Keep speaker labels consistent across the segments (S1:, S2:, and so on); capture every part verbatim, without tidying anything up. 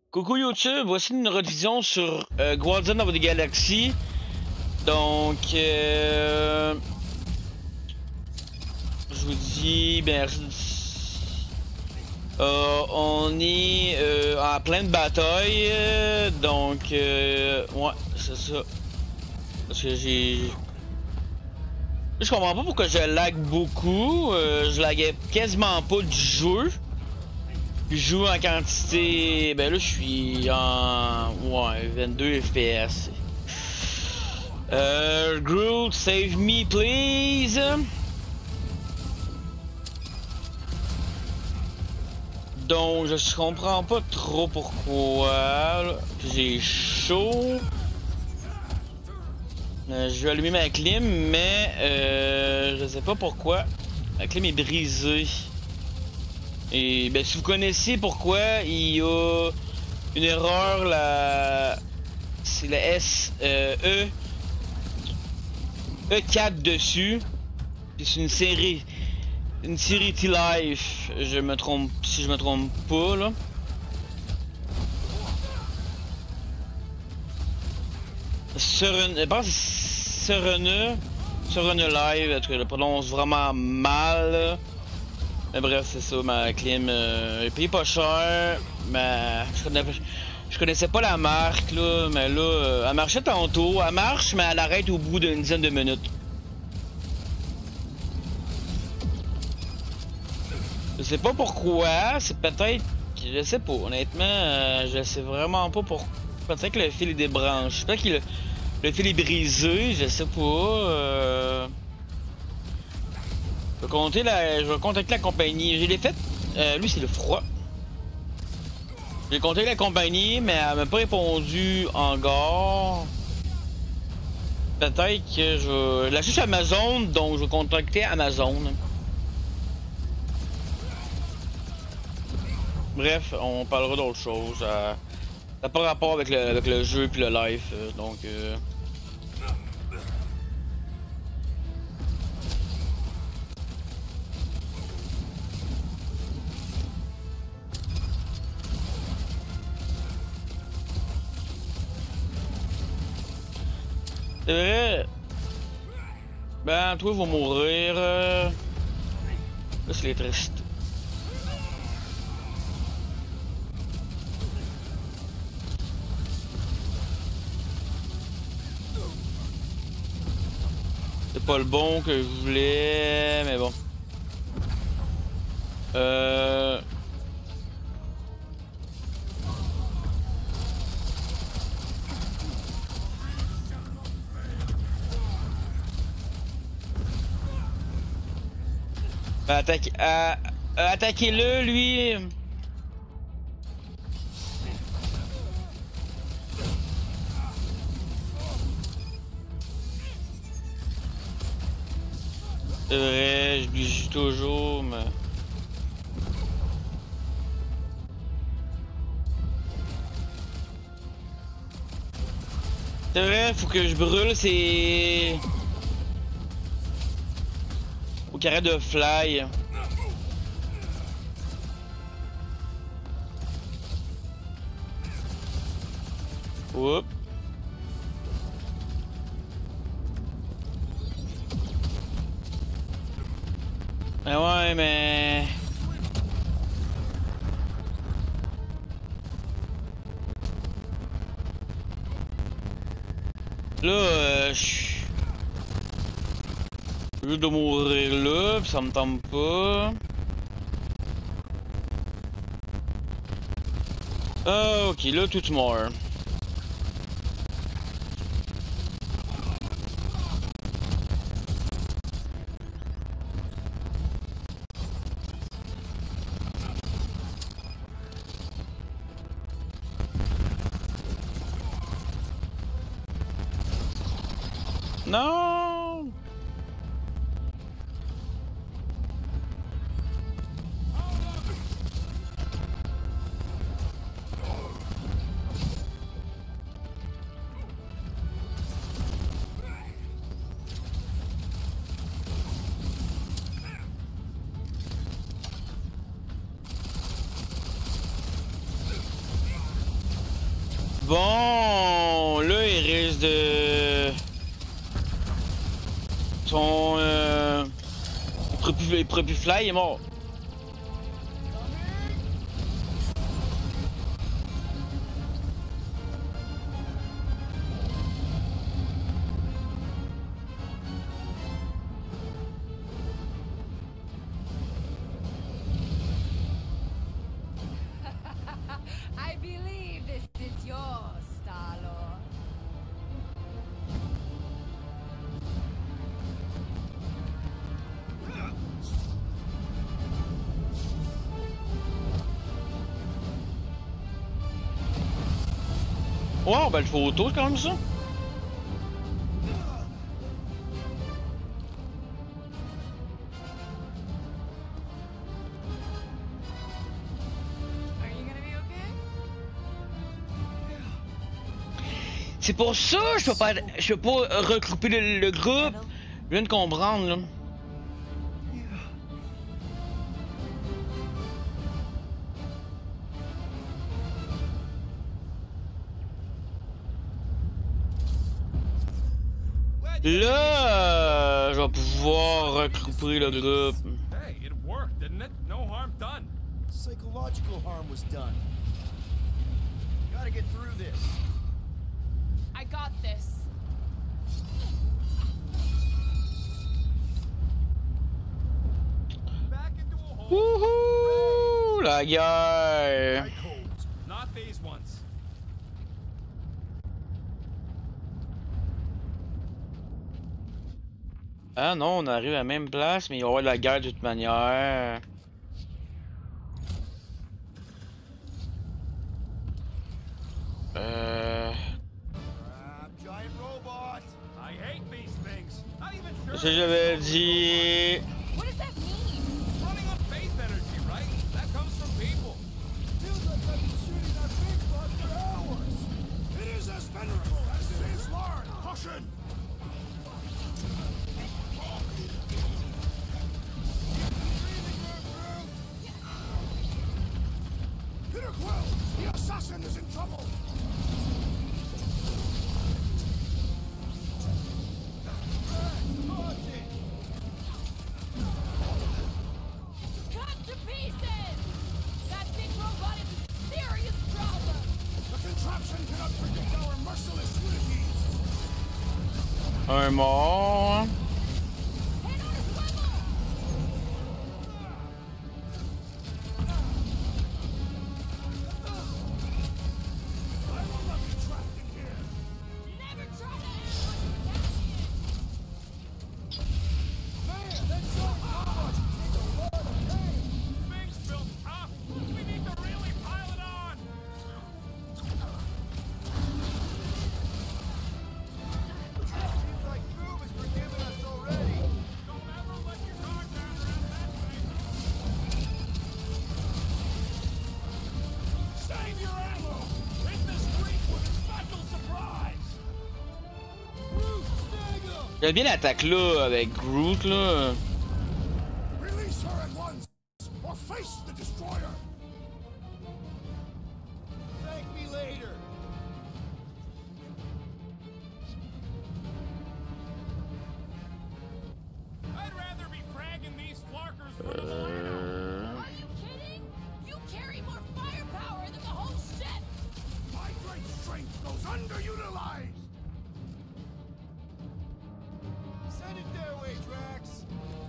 S1: Coucou YouTube, voici une rediffusion sur euh, Guardians of the Galaxy. Donc, euh, je vous dis, ben, euh, on est euh, en pleine bataille, euh, donc, euh, ouais, c'est ça. Parce que j'ai... Je comprends pas pourquoi je lag beaucoup, euh, je laguais quasiment pas du jeu. Je joue en quantité... Ben là, je suis en... Ouais, vingt-deux F P S. Euh... Groot, save me, please! Donc, je comprends pas trop pourquoi. J'ai chaud. Euh, je vais allumer ma clim, mais... Euh... Je sais pas pourquoi. La clim est brisée. Et ben si vous connaissez pourquoi il y a une erreur, la c'est la S euh, E E quatre dessus. C'est une série une série T-Life, je me trompe si je me trompe pas là. Sur une, je pense sur une sur une live, en tout cas, je le prononce vraiment mal. Là. Mais bref, c'est ça, ma clim, euh, elle paye pas cher, mais je, connais, je connaissais pas la marque, là, mais là, euh, elle marchait tantôt, elle marche, mais elle arrête au bout d'une dizaine de minutes. Je sais pas pourquoi, c'est peut-être, je sais pas, honnêtement, euh, je sais vraiment pas pourquoi. Peut-être que le fil est débranché, peut-être que le, le fil est brisé, je sais pas, euh... Je vais, compter la... je vais contacter la compagnie. Je l'ai fait. Euh, lui, c'est le froid. J'ai contacté la compagnie, mais elle m'a pas répondu encore. Peut-être que je vais... La cherche Amazon, donc je vais contacter Amazon. Bref, on parlera d'autre chose. Ça n'a pas rapport avec le, avec le jeu puis le live. Donc... Euh... C'est vrai. Ben, toi, va mourir. Euh... Là, c'est triste. C'est pas le bon que je voulais, mais bon. Euh... Attaque, euh, attaquez-le, lui. C'est vrai, je lui joue toujours, mais... C'est vrai, faut que je brûle ces... Au carré de fly. Oups. Mais ouais, mais... Là, euh, je... Je de mourir là, pis ça me tente pas. Ah, ok, là, tout mort. Non! Bon, là, il risque de... Son... Euh... Il pourrait plus, il pourrait plus fly, il est mort.
S2: I believe this is yours, Star-Lord.
S1: Wow, belle photo, c'est quand même ça. C'est pour ça que je peux pas, je peux pas regrouper le, le groupe. Je viens de comprendre là. Là, euh, je vais pouvoir regrouper le groupe.
S3: Hey, it worked, didn't it? No harm done.
S4: Psychological harm was done. Gotta get through this.
S2: I got this.
S3: Back into a hole.
S1: Wouhou! La guerre!
S3: Right codes, not these ones.
S1: Ah non, on arrive à la même place, mais il va y avoir de la guerre de toute manière. Euh...
S4: Giant robot.
S3: I hate these things. Not even sure.
S1: C'est ce que j'avais dit.
S2: What does that mean?
S3: Running on faith energy, right? That comes from people.
S4: Feels like I've been shooting that big bug for hours. It is as venerable as it is large. Caution. Peter Quill, the assassin is in trouble.
S2: Cut to pieces! That big robot is a serious problem!
S4: The contraption cannot predict our merciless unity.
S1: Un mort.
S2: Head on a swivel!
S4: I will not be trapped in here.
S2: Never try to ambush a Italian!
S4: Man, that's so hard. Take a lot of pain.
S3: Things built tough. We need to really pile it on.
S4: Seems like Boom is forgiving us already.
S3: Don't ever let your guard down around that thing.
S4: Save your ammo. Hit the street with a special surprise. Groot, snag him.
S1: J'aime bien l'attaque là avec Groot là.
S4: Release her at once, or face the destroyer. Thank me later.
S3: I'd rather be fragging these flarkers for the fire.
S1: Euh...
S2: Are you kidding? You carry more firepower than the whole ship!
S4: My great strength goes underutilized. Send it their way, Drax.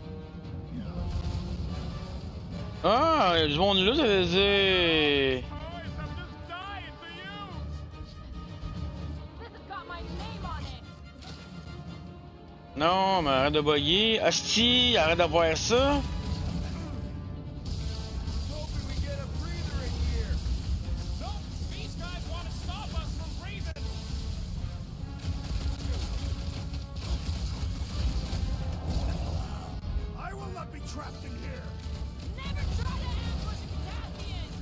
S1: Ah, il y a du monde là, ça veut dire.
S3: Toys, I'm just dying to use.
S2: This has got my name on it!
S1: Non, mais arrête de bugger. Asti, arrête d'avoir ça.
S4: Hoping we get a breather in here.
S3: No, these guys want to stop us from breathing.
S4: I will not be trapped in here.
S2: Never try to ambush a Italian!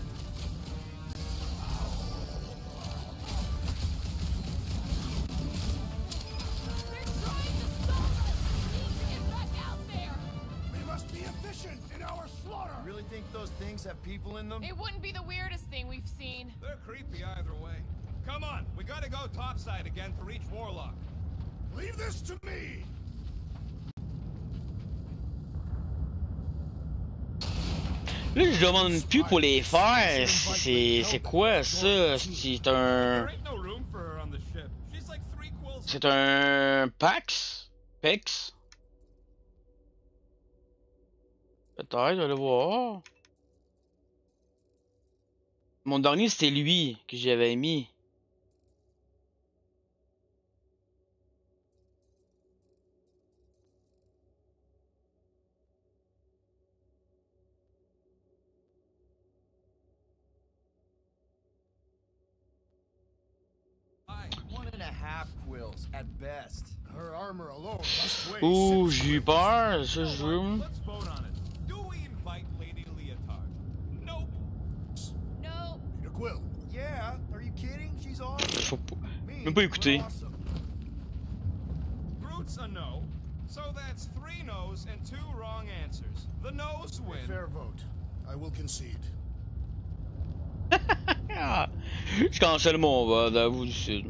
S2: They're trying to stop us! We need to get back out there!
S4: We must be efficient in our slaughter.
S5: You really think those things have people in them?
S2: It wouldn't be the weirdest thing we've seen.
S3: They're creepy either way.
S4: come on. We gotta go topside again to reach Warlock.
S5: Leave this to me!
S1: Là, je demande plus pour les faire. C'est c'est quoi ça? C'est un.
S4: There ain't no room for her on the ship. She's like three quills.
S1: C'est un Pax? Pex? Peut-être, je vais le voir. Mon dernier c'était lui que j'avais mis.
S6: One and a half quills at best.
S5: Her armor alone must weigh
S1: Ouh,
S5: six
S1: j'ai eu
S5: quills.
S1: peur, ça
S4: You
S1: je
S4: know what?
S1: joue.
S4: Let's vote on it. Do we invite Lady Leotard? Nope.
S2: No.
S5: Need a quill.
S6: Yeah, are you kidding? She's awesome.
S1: Faut pas.
S6: Me,
S1: Même pas écouter.
S6: we're awesome.
S4: Groot's a no. So that's three no's and two wrong answers. The no's
S5: A
S4: win.
S5: fair vote. I will concede.
S1: Ah, je cancelle mon vote, à vous du sud.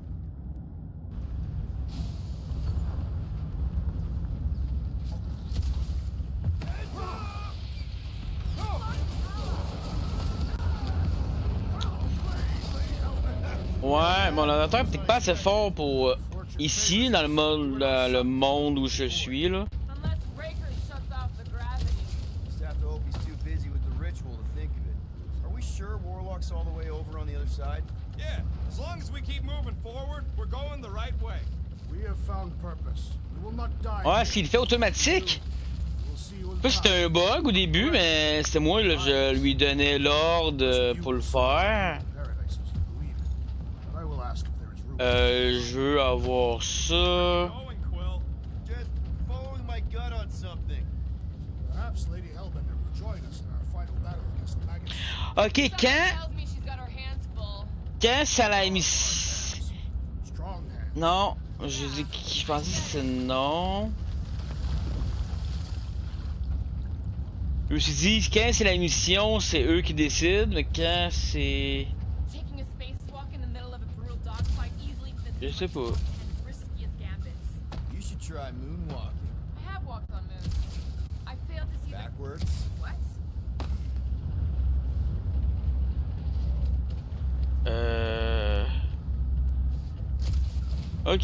S1: Ouais, mon ordinateur est peut-être pas assez fort pour euh, ici, dans le monde, dans le monde où je suis là.
S2: Unless Breaker shuts off the gravity.
S6: Just have to hope he's too busy with the ritual to think of it. Are we sure Warlock's all the way over on the other side?
S4: Yeah, as long as we keep moving forward, we're going the right way.
S5: We have found purpose. We will not die.
S1: Ouais,
S5: here.
S1: s'il le fait automatique.
S5: We'll see you in
S1: Je sais pas si c'était un bug au début, mais c'était moi, là, je lui donnais l'ordre euh, pour le faire.
S5: Paradises, believe it. But I will ask if there is room.
S1: Euh, je veux avoir ça.
S4: Going, Quill.
S6: Just following my gut on something.
S5: Perhaps Lady Hellbender will join us in our final battle against the maggots.
S1: Ok,
S2: Something
S1: quand,
S2: tells me she's got her hands full.
S1: quand ça l'a mis.
S5: Strong hand.
S1: Non, je dis que je pensais que c'est non. Je me suis dit, quand c'est la mission, c'est eux qui décident, mais quand c'est.
S2: Taking a spacewalk in the middle of a brutal dogfight easily fits
S1: Je sais
S2: into my
S1: pas.
S2: top ten riskiest gambits.
S6: You should try moonwalking.
S2: I have walked on moons. I failed to see
S6: Backwards.
S2: the... What?
S1: Euh. Ok.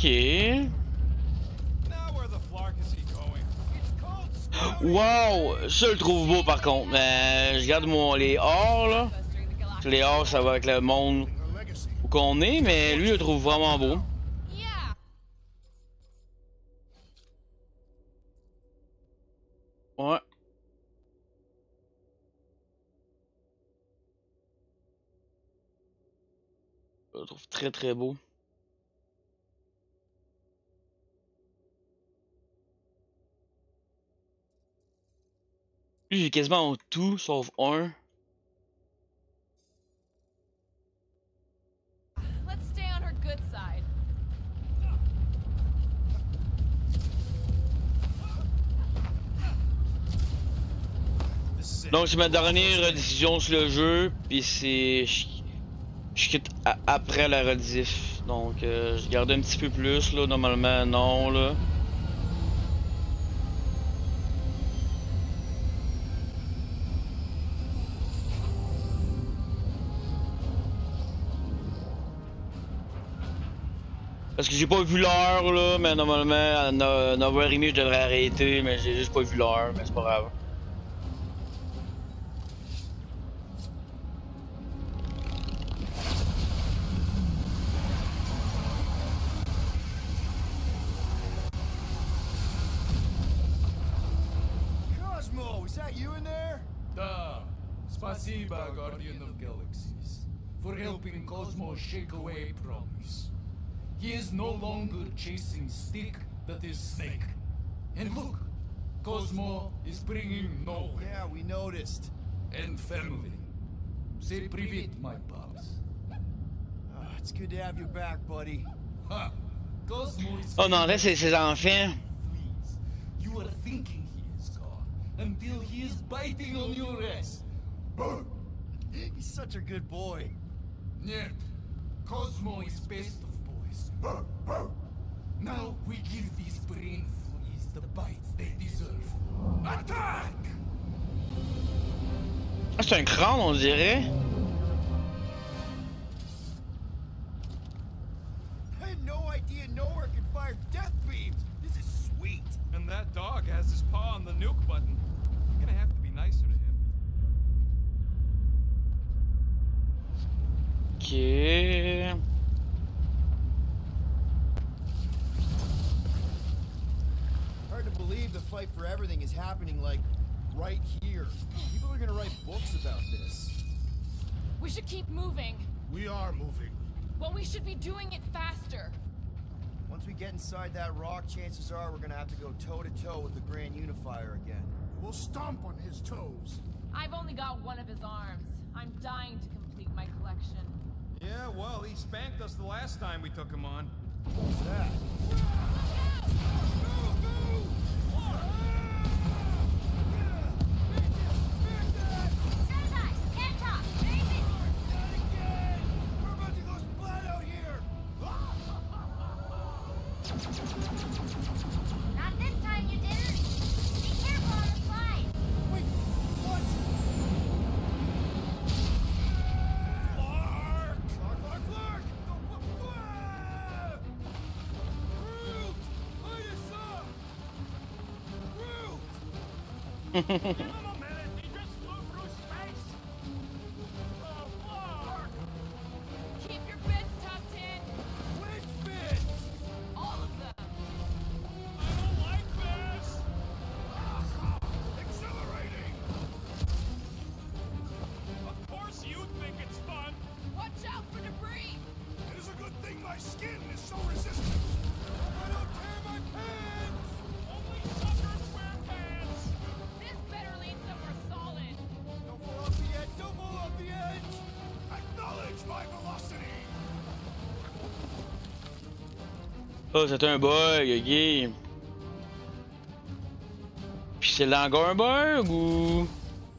S4: Now where the flark is he going?
S6: It's called scouting.
S1: Wow! Ça, je le trouve beau par contre. Mais je garde mon, les or là.
S2: During the Galactic
S1: Les or, ça va avec le monde
S5: Her legacy.
S1: où qu'on est, mais lui, je le trouve vraiment beau.
S2: Yeah.
S1: Ouais. Je le trouve très très beau. Lui, j'ai quasiment tout sauf un.
S2: Let's stay on her good side.
S4: This is it.
S1: Donc, c'est ma dernière décision sur le jeu, puis c'est. Je, je quitte a- après la rediff. Donc, euh, je garde un petit peu plus, là. Normalement, non, là. Parce que j'ai pas vu l'heure, là, mais normalement, à neuf heures trente, je devrais arrêter, mais j'ai juste pas vu l'heure, mais c'est pas grave.
S6: Cosmo, is that you in there?
S7: Da, spasiba, Guardian of Galaxies, for helping Cosmo shake away promise. He is no longer chasing stick that is snake. And look, Cosmo is bringing nowhere.
S6: Yeah, we noticed.
S7: And family. Say privet, my pops.
S6: Ah, it's good to have you back, buddy.
S7: Ha! Cosmo is...
S1: Oh non, là, c'est ses enfants.
S7: Please, you are thinking he is gone, until he is biting on your ass.
S6: He's such a good boy.
S7: Нет. Cosmo is best of boys. Now we give these brain fleas the bites they deserve. Attack!
S1: Ah, c'est un crâne, on dirait.
S6: I had no idea nowhere could fire death beams. This is sweet.
S3: And that dog has his paw on the nuke button. You're gonna have to be nicer to him.
S1: Ok.
S6: Hard to believe the fight for everything is happening like right here. People are gonna write books about this.
S2: We should keep moving.
S5: We are moving.
S2: But we should be doing it faster.
S6: Once we get inside that rock, chances are we're gonna have to go toe to toe with the Grand Unifier again.
S5: We'll stomp on his toes.
S2: I've only got one of his arms. I'm dying to complete my collection.
S3: Yeah, well, he spanked us the last time we took him on.
S6: What's that?
S8: Not this time, you didn't. Be careful on the slide.
S6: Wait, what? Clark! Clark, Clark, Clark! Groot! Light us up! Groot!
S3: Give him a minute, he just flew through space! Oh, Clark!
S2: Keep your bits tucked in.
S6: Which bits?
S2: All of them.
S3: I don't like this!
S5: Accelerating!
S3: Of course you think it's fun!
S2: Watch out for debris.
S5: It is a good thing my skin is so resistant.
S6: I don't tear my pants!
S3: Only suckers wear pants!
S2: This better lead somewhere solid.
S6: Don't fall off the edge! Don't fall off the edge!
S5: Acknowledge my velocity.
S1: Oh, c'est un bug, ok. Puis c'est encore un bug ou.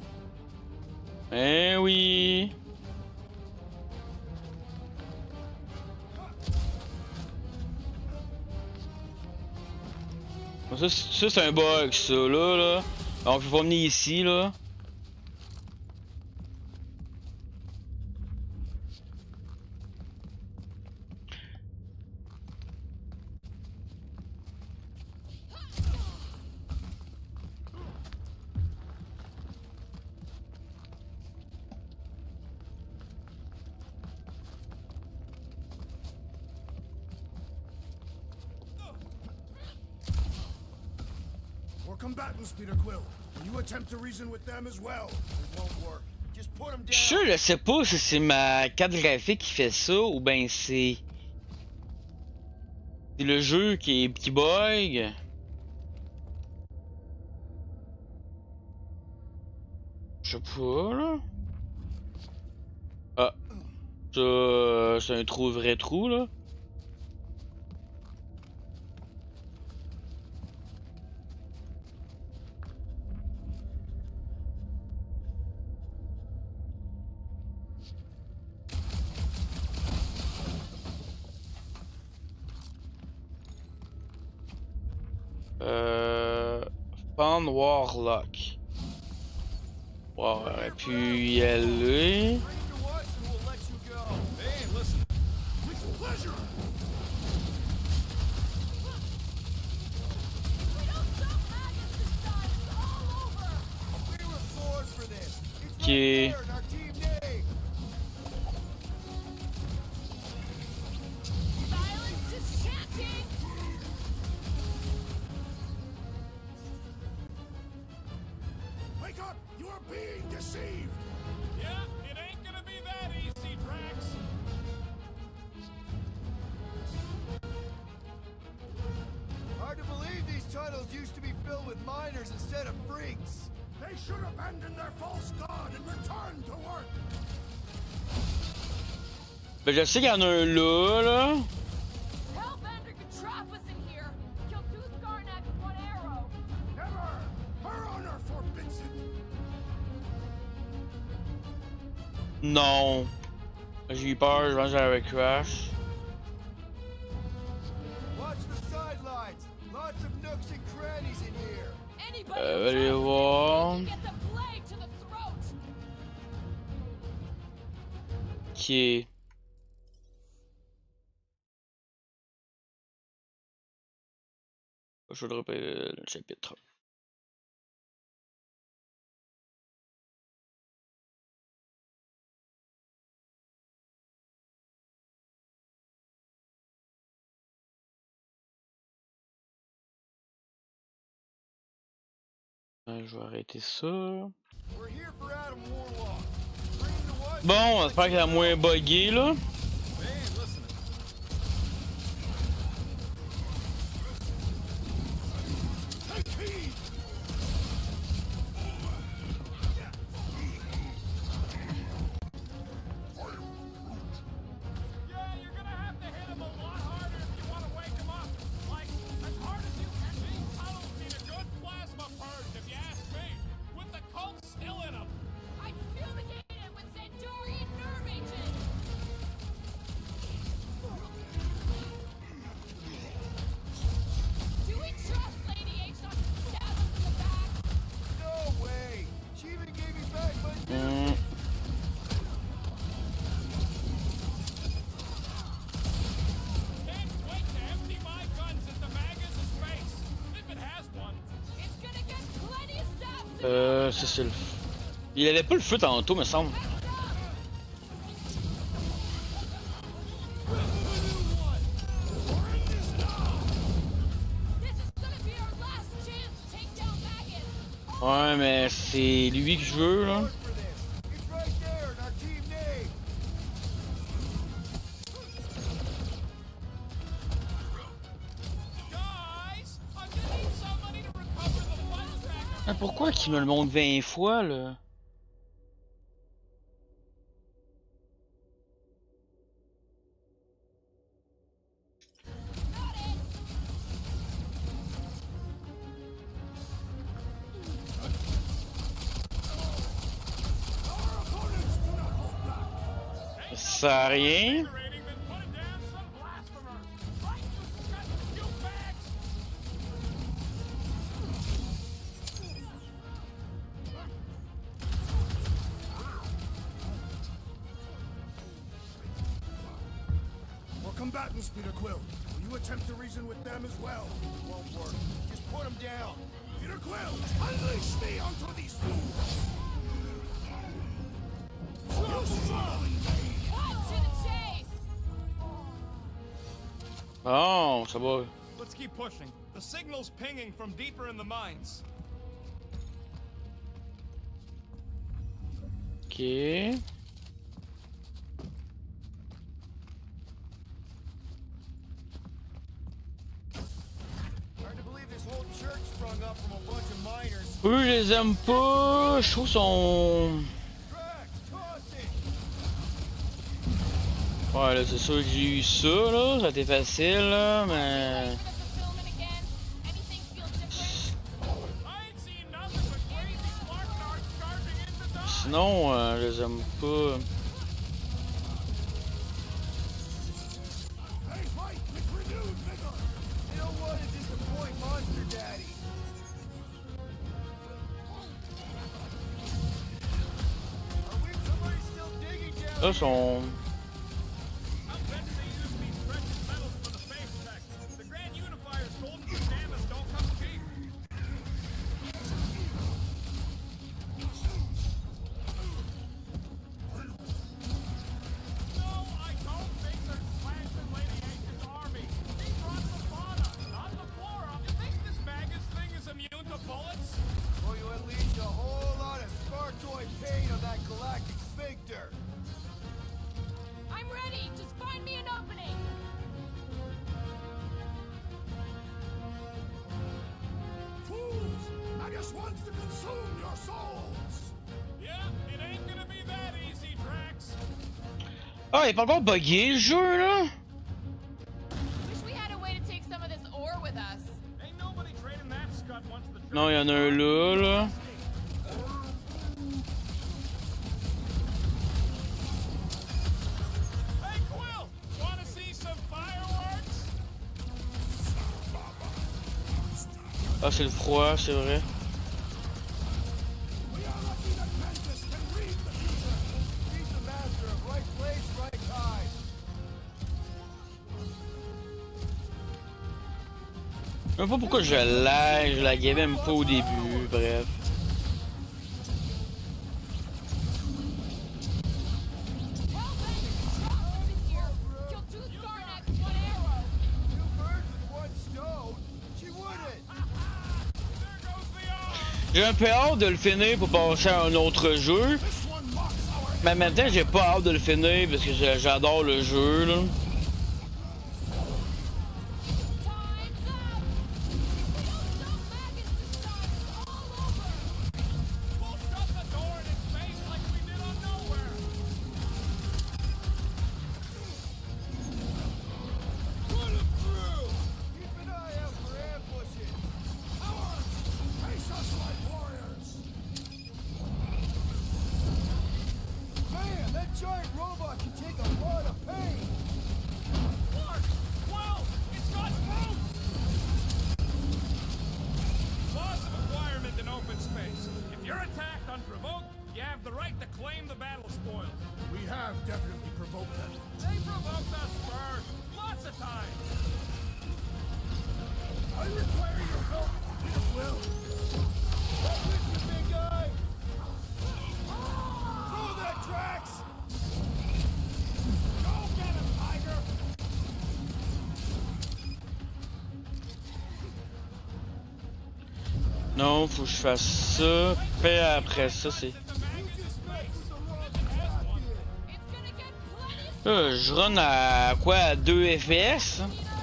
S1: Eh oui. Bon, ça, c'est- ça c'est un bug, ça là, là. On peut pas venir ici là.
S5: We're combatants, Peter Quill. Will you attempt to reason with them as well?
S6: It won't work. Just put him
S1: Je suis sûr,
S6: down.
S1: je sais pas si c'est ma carte graphique qui fait ça ou ben c'est. C'est le jeu qui, qui bug. Je sais pas là. Ah. Ça. C'est un trou, vrai trou là. Euh. Fan Warlock. Wow, on aurait pu y aller.
S6: Bring him to us and we'll let you go.
S3: Hey, listen,
S5: With pleasure.
S2: We don't stop Magus this time. It's all over.
S6: We were born for this. It's
S1: Okay.
S6: right there in our team name.
S2: Silence is chanting.
S5: Wake up! You are being deceived.
S3: yeah, it ain't gonna be that easy, Drax!
S6: Hard to believe these tunnels used to be filled with miners instead of freaks.
S5: They should abandon their false god and return to work.
S1: Ben je sais qu'il y en a un là, là.
S2: Hellbender could trap us in here. Kill two Skarnak with one arrow.
S5: Never! Her honor forbids it.
S1: Non. J'ai eu peur, je pense que j'avais crash.
S6: Watch the sidelines. Lots of nooks and crannies in here.
S2: Anybody
S1: Euh,
S2: who
S1: allez
S2: tries
S1: voir.
S2: to get the blade to the throat.
S1: Ok. Je vais dropper le, le chapitre. Euh, Je vais arrêter ça.
S6: We're here for Adam Warlock. Bring him to us.
S1: Bon, j'espère qu'il est moins buggé là.
S6: Man, listen.
S5: Take heed!
S3: Yeah, you're gonna have to hit him a lot harder if you want to wake him up. Like, as hard as you can. These tunnels need a good plasma purge, if you ask me. With the cult still in them.
S2: I fumigated with Xandorian nerve agent. Do we trust Lady H not to stab us in the back?
S6: No way. She even gave me back my
S1: Hmm.
S3: Can't wait to empty my guns as the mag is a space. If it has one.
S2: It's gonna get plenty of stuff.
S1: Euh, c'est ça le. Il avait pas le feu tantôt, me semble.
S2: Heads up! This is gonna be our last chance to take down Magus.
S1: Ouais, mais c'est lui que je veux là.
S6: for this. It's right there in our team name.
S3: Guys, I'm gonna need somebody to recover the fun tracker.
S1: Ah, pourquoi qu'il me le montre vingt fois là?
S2: Got it.
S1: Ça sert à rien.
S3: Rating, then put it down some blasphemers. Right, you disgusting douchebags.
S5: We're combatants, Peter Quill. Will you attempt to reason with them as well?
S6: Won't work. Just put him down.
S5: Peter Quill, unleash me onto these fools! You strong indeed!
S2: Cut to the chase.
S1: Bon, ça va.
S4: Let's keep pushing. The signal's pinging from deeper in the mines.
S1: Ok.
S6: Hard to believe this whole church sprung up from a bunch of miners.
S1: Eux, je les aime pas. Je trouve qu'ils sont.
S6: Drax, toss it.
S1: Ouais, là, c'est sûr que j'ai eu ça, là. Ça a été facile, là, mais.
S2: For the fulfillment again. Anything feel different?
S3: I ain't seen nothing but crazy Spartanards charging into the
S1: Sinon, euh, je les aime pas.
S5: They fight with renewed vigor!
S6: They don't want to disappoint Monster Daddy. Are we somebody still digging down?
S1: Là, ils sont.
S3: I'll bet they use these precious metals for the space tech. The Grand Unifier's golden pajamas don't come cheap. No, I don't think they're smashing Lady H's army. They brought the fauna, not the flora. You think this Magus thing is immune to bullets?
S6: Or you unleash a whole lot of Spartoid pain on that galactic sphincter.
S2: I'm ready. Just find me an opening.
S5: Fools! Magus wants to consume your souls!
S3: Yeah, it ain't gonna be that easy, Drax.
S1: Ah, il est pas encore buggé, le jeu, là.
S2: Wish we had a way to take some of this ore with us.
S3: Ain't nobody trading that scud once the
S1: Non, il y en a un là, là. Ah, c'est le froid, c'est vrai.
S5: We are lucky that Mantis can read the future. He's the master of right place, right time.
S1: Je sais pas pourquoi je lag, je laguais même pas au début, bref. J'ai un peu hâte de le finir pour passer à un autre jeu. Mais en même temps, j'ai pas hâte de le finir parce que j'adore le jeu, là. Non, faut que je fasse ça, puis après ça, c'est... Là, je run à quoi? À deux F P S?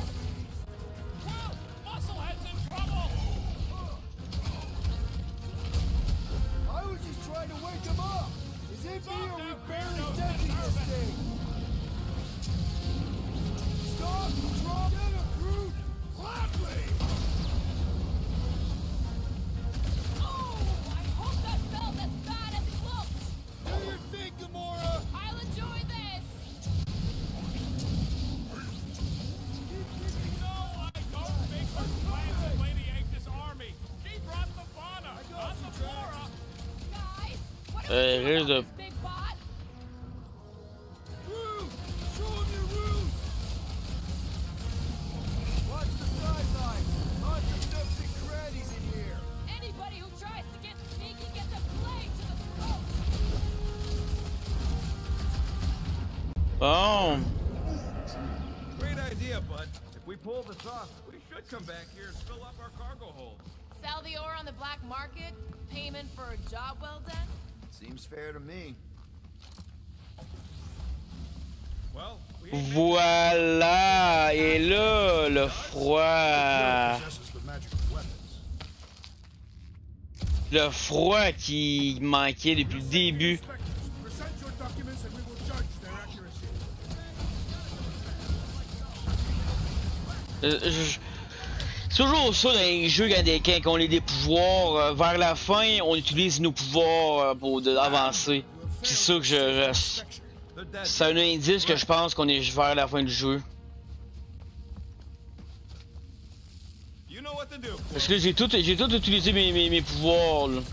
S1: Euh, risque de... Bon.
S4: Great idea, bud. If we pull this off, we should come back here and fill up our cargo hold.
S2: Sell the ore on the black market? Payment for a job well done?
S6: Seems fair to me.
S4: Well, we
S1: Voilà. Et là, le froid. Le froid qui manquait depuis le début. Euh, je... C'est toujours ça dans les jeux quand, des, quand on a des pouvoirs. Euh, vers la fin, on utilise nos pouvoirs euh, pour de, avancer. C'est ça que je... je c'est un indice que je pense qu'on est vers la fin du jeu. Parce que j'ai tout, j'ai tout utilisé mes, mes, mes pouvoirs là.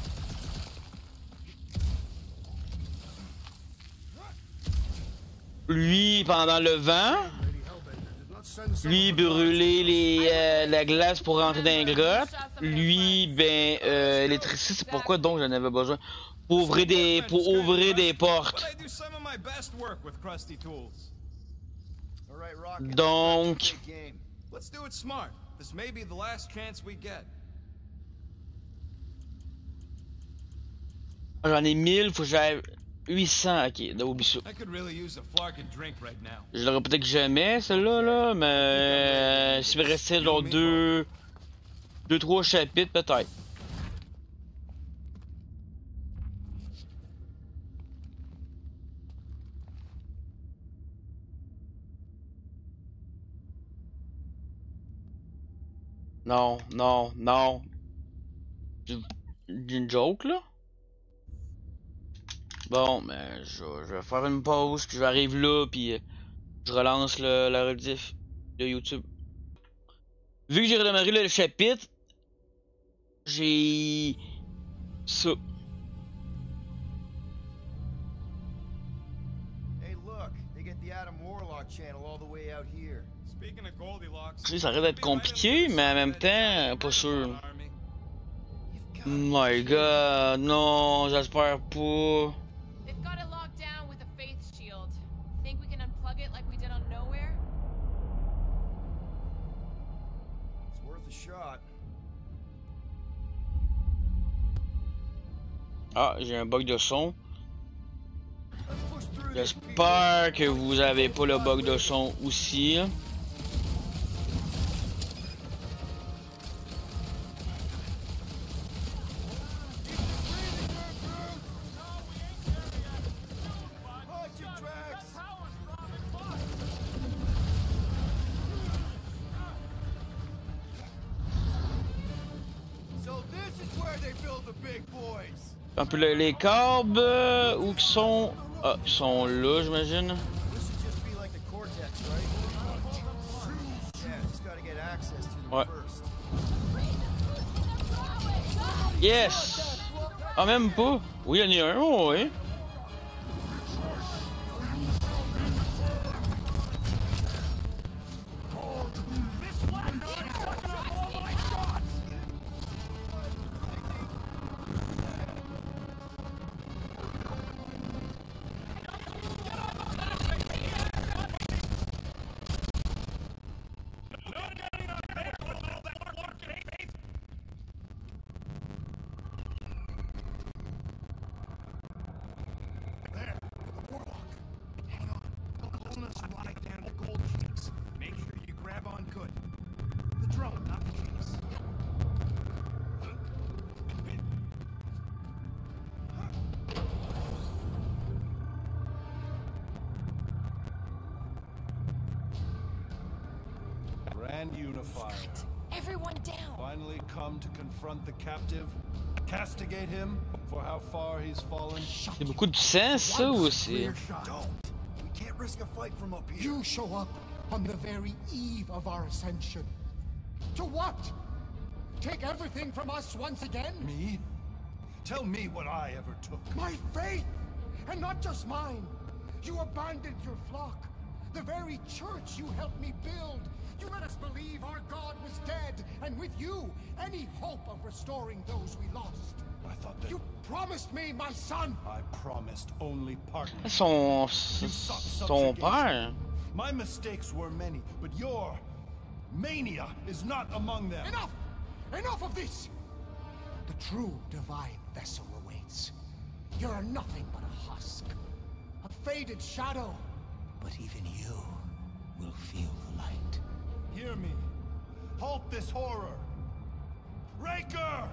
S1: Lui pendant le vent. Lui brûler les, euh, la glace pour rentrer dans les grottes. Lui, ben, euh, l'électricité, c'est pourquoi donc j'en avais besoin. Pour ouvrir des, pour ouvrir des portes. Donc... J'en ai mille, faut que j'aille huit cents, ok, oublie ça. Je l'aurais peut-être jamais, celle-là, là, mais s'il me restait genre deux... deux, trois chapitres, peut-être. Non, non, non. Une joke, là? Bon, ben, je, je vais faire une pause, puis j'arrive là, puis je relance le, la rediff de YouTube. Vu que j'ai redémarré le chapitre, J'ai... ça.
S6: Hey, look, they get the Adam Warlock channel all the way out here.
S3: Speaking of Goldilocks,
S1: Tu sais, ça risque d'être compliqué, mais en même temps, pas sûr. My god, non, j'espère pas.
S2: They've got it locked down with a faith shield. Think we can unplug it like we did on Nowhere?
S6: It's worth a shot.
S1: Ah, j'ai un bug de son.
S6: Let's push through this, people.
S1: J'espère que vous avez pas le bug de son aussi.
S6: Watch your tracks. So this is where they build the big boys.
S1: Un peu le- les câbles, euh, où qui sont... Ah, ils sont là, j'imagine.
S6: This should just be like the Cortex, right? Yeah, just gotta get access to them
S1: Ouais.
S6: first.
S1: Yes! Ah, même pas. Oui, il y en a un, oh, oui.
S5: There, the Warlock. Hang on. Don't let us ride down the gold chase. Make sure you grab on good. The drone, not the chase.
S9: Grand Unifier.
S2: Everyone down!
S9: Finally come to confront the captive, castigate him for how far he's fallen.
S1: C'est beaucoup de sang, ça, aussi.
S6: Don't. We can't risk a fight from up here.
S5: You show up on the very eve of our ascension. To what? Take everything from us once again?
S9: Me? Tell me what I ever took.
S5: My faith! And not just mine! You abandoned your flock. The very church you helped me build. You let us believe our God was dead, and with you, any hope of restoring those we lost.
S9: I thought that
S5: You promised me my son!
S9: I promised only partners.
S1: Son...
S9: You sought
S1: son
S9: subjugation.
S1: père.
S9: My mistakes were many, but your mania is not among them.
S5: Enough! Enough of this! The true divine vessel awaits. You're nothing but a husk. A faded shadow. But even you will feel the light.
S9: Hear me. Halt this horror. Raker!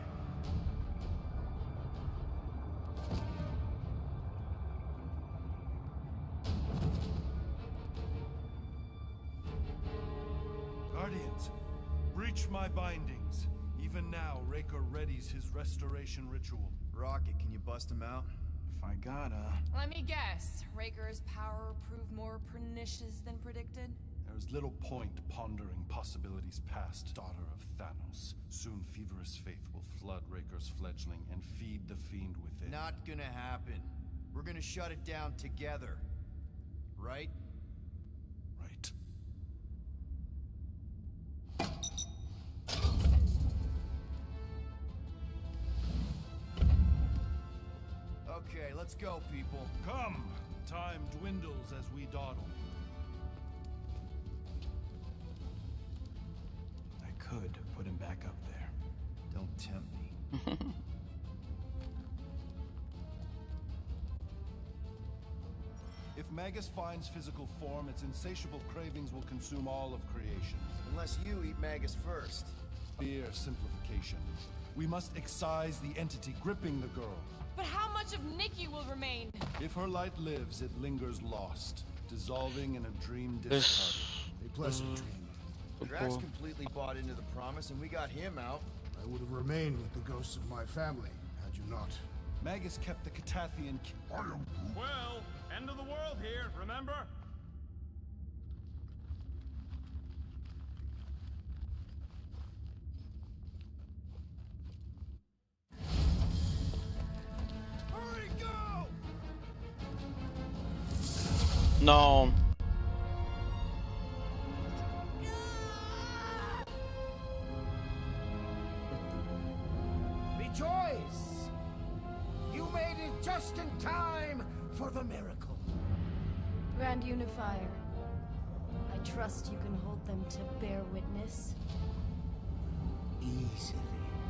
S9: Guardians, breach my bindings. Even now, Raker readies his restoration ritual.
S6: Rocket, can you bust him out?
S9: If I gotta...
S2: Let me guess. Raker's power proved more pernicious than predicted?
S9: There's little point pondering possibilities past, daughter of Thanos. Soon feverous faith will flood Raker's fledgling and feed the fiend within.
S6: Not gonna happen. We're gonna shut it down together. Right?
S9: Right.
S6: Okay, let's go, people.
S9: Come! Time dwindles as we dawdle. I could put him back up there.
S6: Don't tempt me.
S9: If Magus finds physical form, its insatiable cravings will consume all of creation.
S6: Unless you eat Magus first.
S9: Fear simplification. We must excise the entity gripping the girl.
S2: But how much of Nikki will remain?
S9: If her light lives, it lingers lost, dissolving in a dream discarded.
S1: This...
S5: A pleasant dream.
S6: Drax completely bought into the promise and we got him out.
S5: I would have remained with the ghosts of my family, had you not.
S9: Magus kept the Catathian...
S3: Well, end of the world here, remember?
S1: Non.
S5: Rejoice! You made it just in time for the miracle.
S10: Grand Unifier, I trust you can hold them to bear witness.
S5: Easily.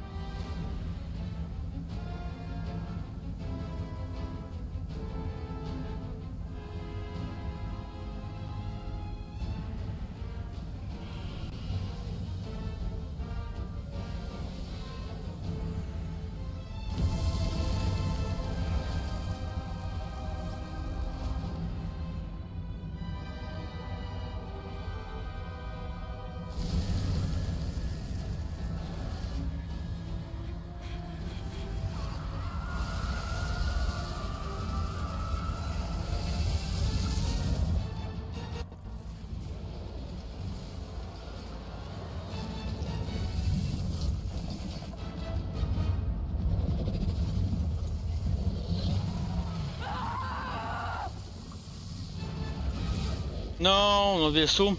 S1: Non, mon vaisseau.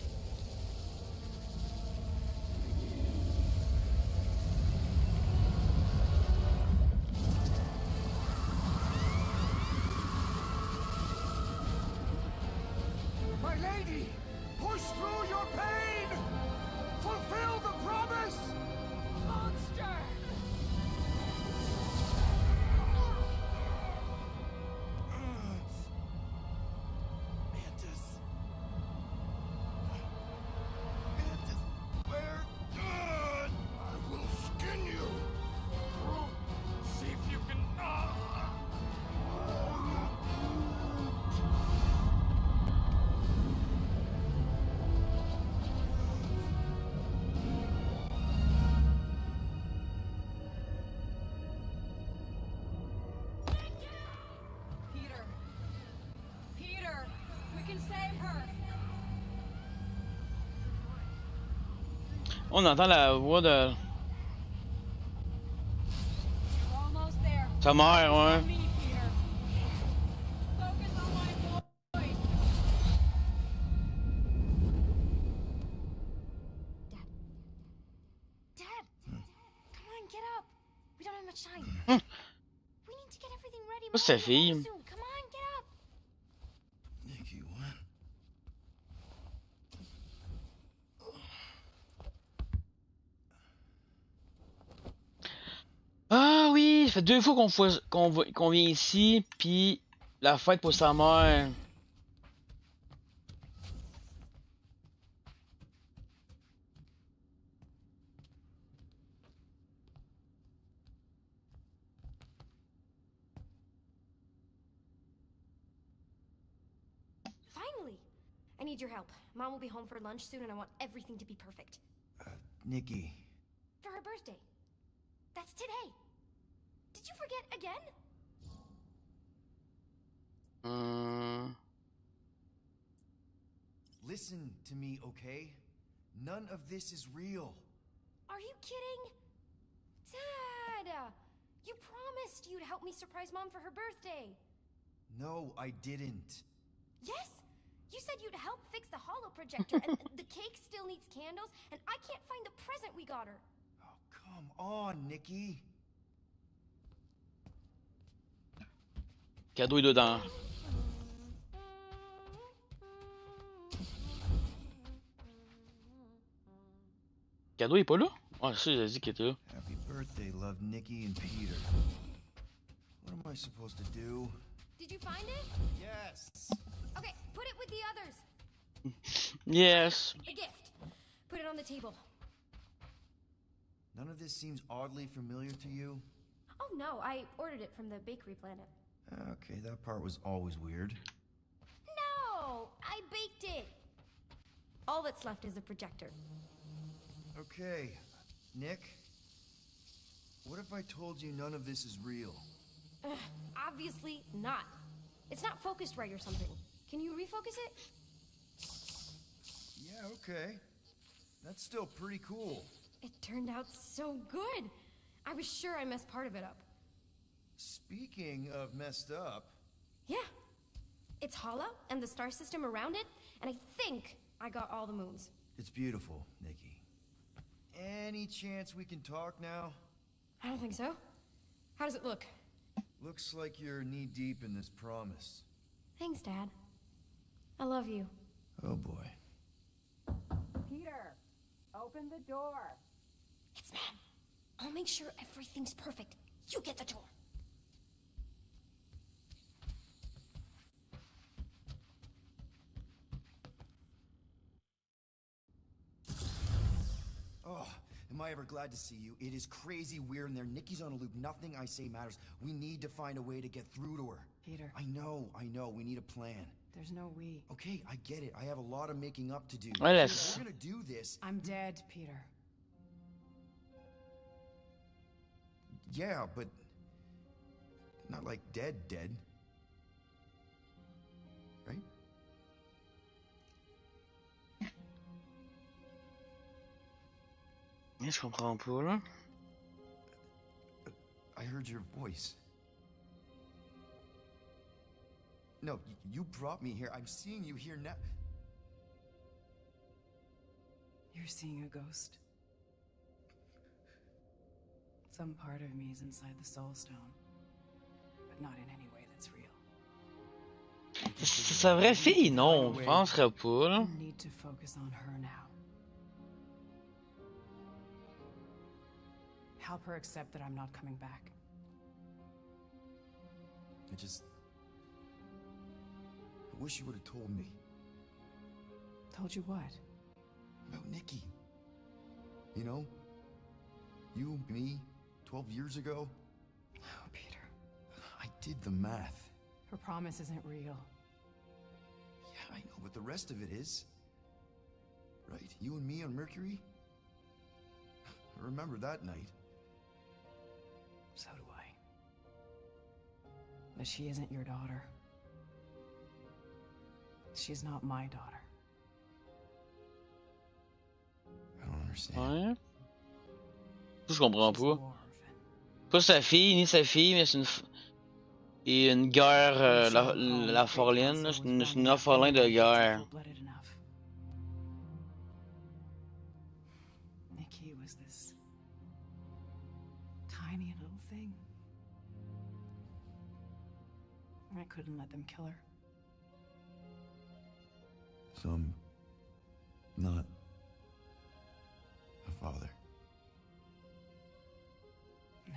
S5: My lady, push through your pain! Fulfill the promise!
S2: Monster!
S6: Mantis. Mantis, we're good!
S4: I will skin you. See if you can. Ah.
S10: Peter! Peter! We can save her!
S1: On entend la voix de
S10: We're almost there.
S1: sa mère, ouais.
S10: Me, Peter. Focus on my voice.
S8: Dad. Dad. Come on, get up. We don't have much time.
S1: Hmm.
S8: We need to get everything ready.
S1: What's
S8: Mom
S1: that
S8: will be home
S1: fille?
S8: soon. Come on, get up.
S6: Nikki, what?
S1: Ah oui, ça fait deux fois qu'on fois- qu'on va- qu'on vient ici, puis la fête pour sa mère.
S8: Finally. I need your help. Mom will be home for lunch soon and I want everything to be perfect.
S6: Uh, Nikki.
S8: For her birthday. That's today. Did you forget again?
S1: Hmm.
S6: Listen to me, okay? None of this is real.
S8: Are you kidding? Dad! You promised you'd help me surprise Mom for her birthday.
S6: No, I didn't.
S8: Yes? You said you'd help fix the holo projector, and the cake still needs candles, and I can't find the present we got her.
S6: Oh, come on, Nikki.
S1: Cadeau est dedans. Cadeau est pas là? Ah, ça, j'ai dit qu'il était là.
S6: Happy birthday, love, Nikki and Peter. What am I supposed to do?
S8: Did you find it?
S6: Yes.
S8: Okay, put it with the others.
S1: Yes.
S8: A gift. Put it on the table.
S6: None of this seems oddly familiar to you?
S8: Oh no, I ordered it from the bakery planet.
S6: Okay, that part was always weird.
S8: No, I baked it. All that's left is a projector.
S6: Okay, Nick. What if I told you none of this is real?
S8: Ugh, obviously not. It's not focused right or something. Can you refocus it?
S6: Yeah, okay. That's still pretty cool.
S8: It turned out so good. I was sure I messed part of it up.
S6: Speaking of messed up,
S8: Yeah. It's hollow, and the star system around it, and I think I got all the moons.
S6: It's beautiful, Nikki. Any chance we can talk now?
S8: I don't think so. How does it look?
S6: Looks like you're knee-deep in this promise.
S8: Thanks, Dad. I love you.
S6: Oh boy.
S11: Peter, open the door.
S8: It's Mom. I'll make sure everything's perfect. You get the door.
S6: Oh, am I ever glad to see you. It is crazy weird in there. Nikki's on a loop. Nothing I say matters. We need to find a way to get through to her.
S11: Peter.
S6: I know, I know. We need a plan.
S11: There's no we.
S6: Okay, I get it. I have a lot of making up to do.
S1: Ouais,
S6: If
S1: laisse.
S6: we're gonna do this.
S11: I'm dead, Peter.
S6: Yeah, but not like dead, dead. Right?
S1: Je comprends pas, là.
S6: I heard your voice. No, y- you brought me here. I'm seeing you here now.
S11: You're seeing a ghost. Some part of me is inside the Soul Stone, but not in any way that's real.
S1: C'est sa vraie fille? Non, je penserais pas, là.
S11: You need to focus on her now. Help her accept that I'm not coming back.
S6: I just... I wish you would have told me.
S11: Told you what?
S6: About Nikki. You know? You, me, twelve years ago.
S11: Oh, Peter.
S6: I did the math.
S11: Her promise isn't real.
S6: Yeah, I know, but the rest of it is. Right? You and me on Mercury? I remember that night.
S11: So do I. But she isn't your daughter. She's not my daughter.
S6: I don't understand.
S1: Ouais. Je comprends
S11: She's a
S1: pas.
S11: war orphan.
S1: Pas sa fille, ni sa fille, mais c'est une. f- Et une guerre, euh, la, la Forline, là, c'est une, c'est une orphelin de guerre.
S11: Full-blooded enough. Nikki was this tiny little thing. I couldn't let them kill her.
S6: So I'm not a father.
S11: No.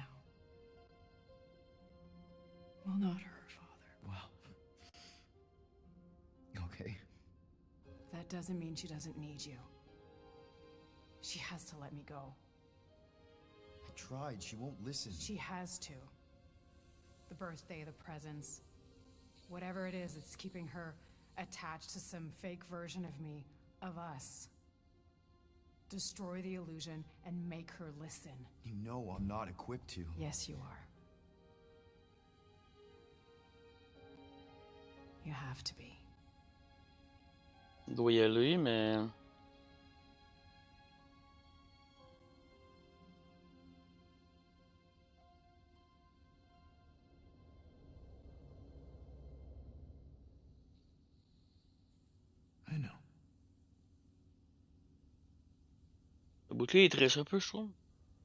S11: Well, not her father.
S6: Well. Okay.
S11: That doesn't mean she doesn't need you. She has to let me go.
S6: I tried. She won't listen.
S11: She has to. The birthday, the presents. Whatever it is, it's keeping her attached to some fake version of me, of us. Destroy the illusion and make her listen.
S6: You know I'm not equipped to.
S11: Yes, you are. You have to be.
S1: Il doit y aller, mais.
S6: I know.
S1: Le bout-là, il tresse un peu, je trouve.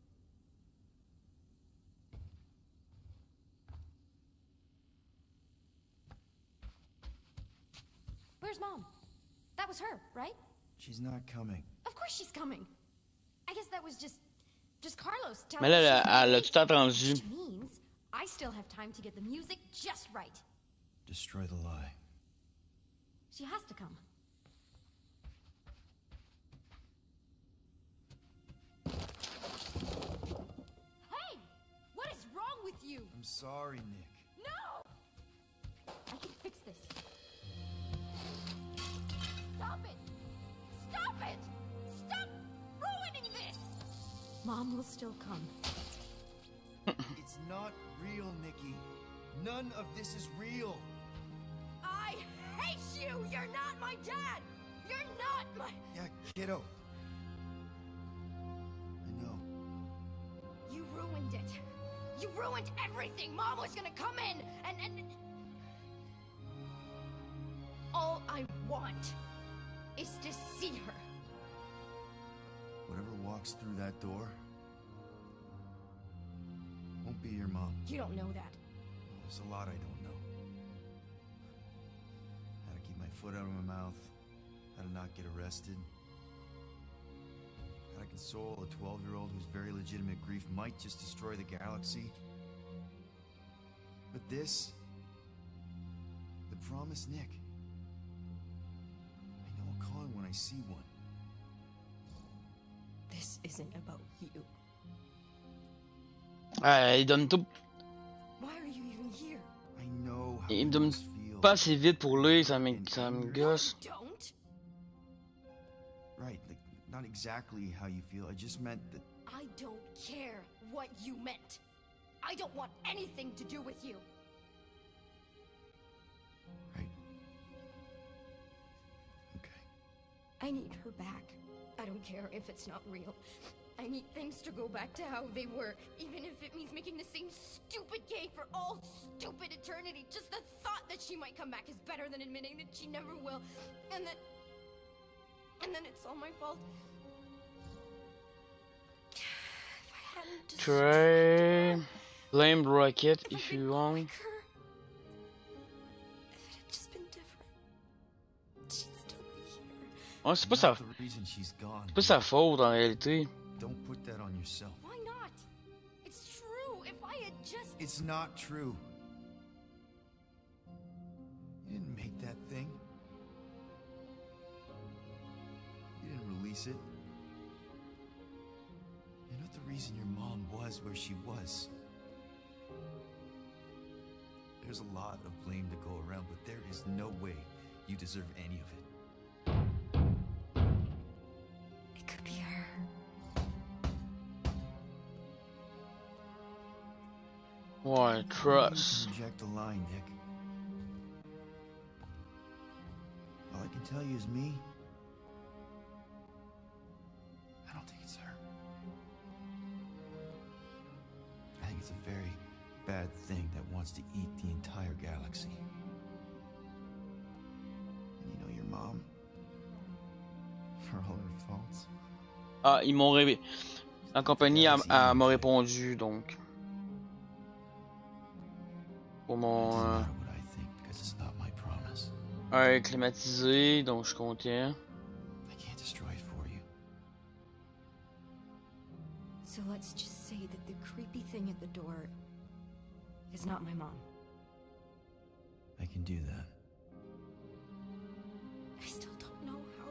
S8: Where's Mom? That was her, right?
S6: She's not coming.
S8: Of course she's coming. I guess that was just... just Carlos telling
S1: Mais là,
S8: us
S1: elle,
S8: she's not
S1: elle a
S8: late.
S1: tout attendu.
S8: Which means I still have time to get the music just right.
S6: Destroy the lie.
S8: She has to come. Hey! What is wrong with you?
S6: I'm sorry, Nick.
S8: No! I can fix this. Stop it! Stop it! Stop ruining this! Mom will still come.
S6: It's not real, Nikki. None of this is real.
S8: I hate you! You're not my dad! You're not my...
S6: Yeah, kiddo. I know.
S8: You ruined it. You ruined everything. Mom was gonna come in and... and... all I want is to see her.
S6: Whatever walks through that door won't be your mom.
S8: You don't know that.
S6: There's a lot I don't know. How to keep my foot out of my mouth, how to not get arrested, how to console a twelve-year-old whose very legitimate grief might just destroy the galaxy. But this, the promised Nick, I know I'll call him when I see one.
S8: This isn't about you.
S1: Ah, il donne tout.
S8: Why are you even here?
S6: I know how
S1: Il me
S6: it
S1: donne
S6: must feel.
S1: pas assez vite pour lui, ça me, ça me gosse.
S8: Don't.
S6: Right, like, not exactly how you feel. I just meant that.
S8: I don't care what you meant. I don't want anything to do with you.
S6: Right. Okay.
S8: I need her back. I don't care if it's not real. I need things to go back to how they were, even if it means making the same stupid cake for all stupid eternity. Just the thought that she might come back is better than admitting that she never will. And then... And then it's all my fault. If I hadn't
S1: Try
S8: destroyed her,
S1: blame Rocket
S8: if
S1: if
S8: I'd been
S1: you want.
S8: quicker, if it had just been different, she'd still be here.
S1: Ouais, c'est pas sa,
S6: Not the reason she's gone.
S1: c'est pas sa faute en réalité.
S6: Don't put that on yourself.
S8: Why not? It's true. If I had just...
S6: It's not true. You didn't make that thing. You didn't release it. You're not the reason your mom was where she was. There's a lot of blame to go around, but there is no way you deserve any of it.
S8: It could be her.
S1: Ouais, trust.
S6: You can reject the lie, Nick. All I can tell you is me. I don't think it's her. I think it's a very bad thing that wants to eat the entire galaxy. And you know your mom? For all her faults.
S1: Ah, ils m'ont ré... La compagnie a, a- m'a répondu, donc. Pour mon...
S6: It doesn't
S1: Euh,
S6: matter what I think because it's not my promise.
S1: air climatisé, donc je suis content.
S6: I can't destroy it for you.
S8: So let's just say that the creepy thing at the door is not my mom.
S6: I can do that.
S8: I still don't know how.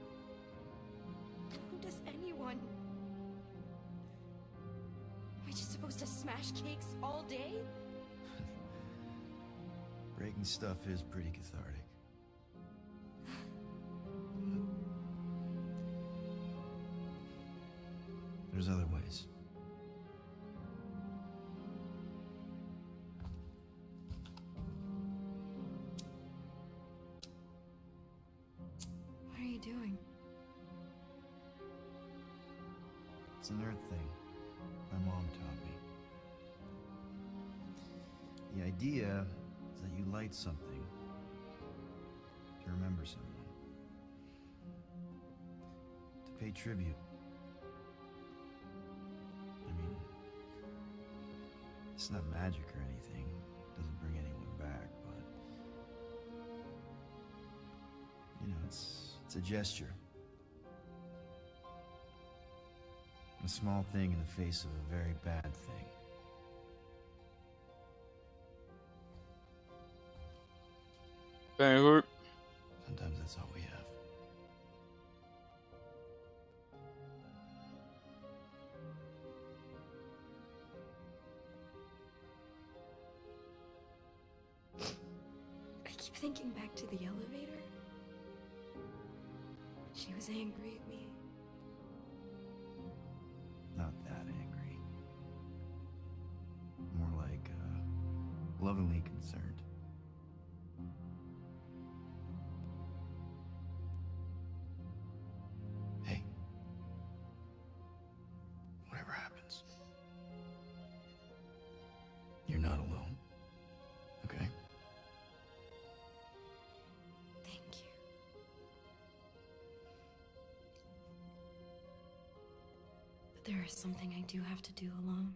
S8: How does anyone? Am I just supposed to smash cakes all day?
S6: Breaking stuff is pretty cathartic. There's other ways.
S8: What are you doing?
S6: It's a nerd thing my mom taught me. The idea is that you light something to remember someone, to pay tribute. I mean, it's not magic or anything, doesn't bring anyone back, but you know, it's it's a gesture. A small thing in the face of a very bad thing.
S1: Ben heureux.
S6: Sometimes that's all we have.
S8: I keep thinking back to the elevator. She was angry at me.
S6: Not that angry. More like, uh, lovingly concerned. Hey. Whatever happens, you're not alone. Okay?
S8: Thank But there is something I do have to do alone.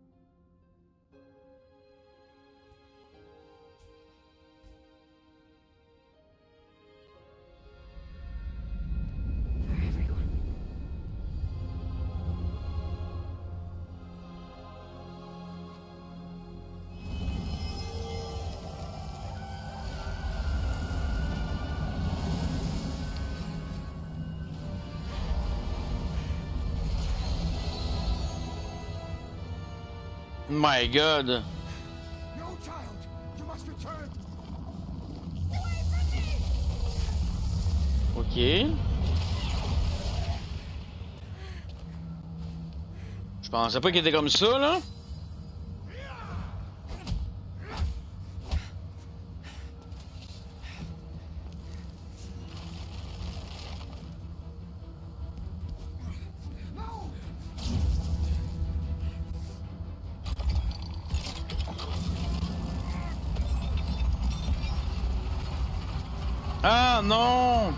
S1: My God.
S5: No, child, you must return.
S1: Ok. Je pensais pas qu'il était comme ça, là. Ah non!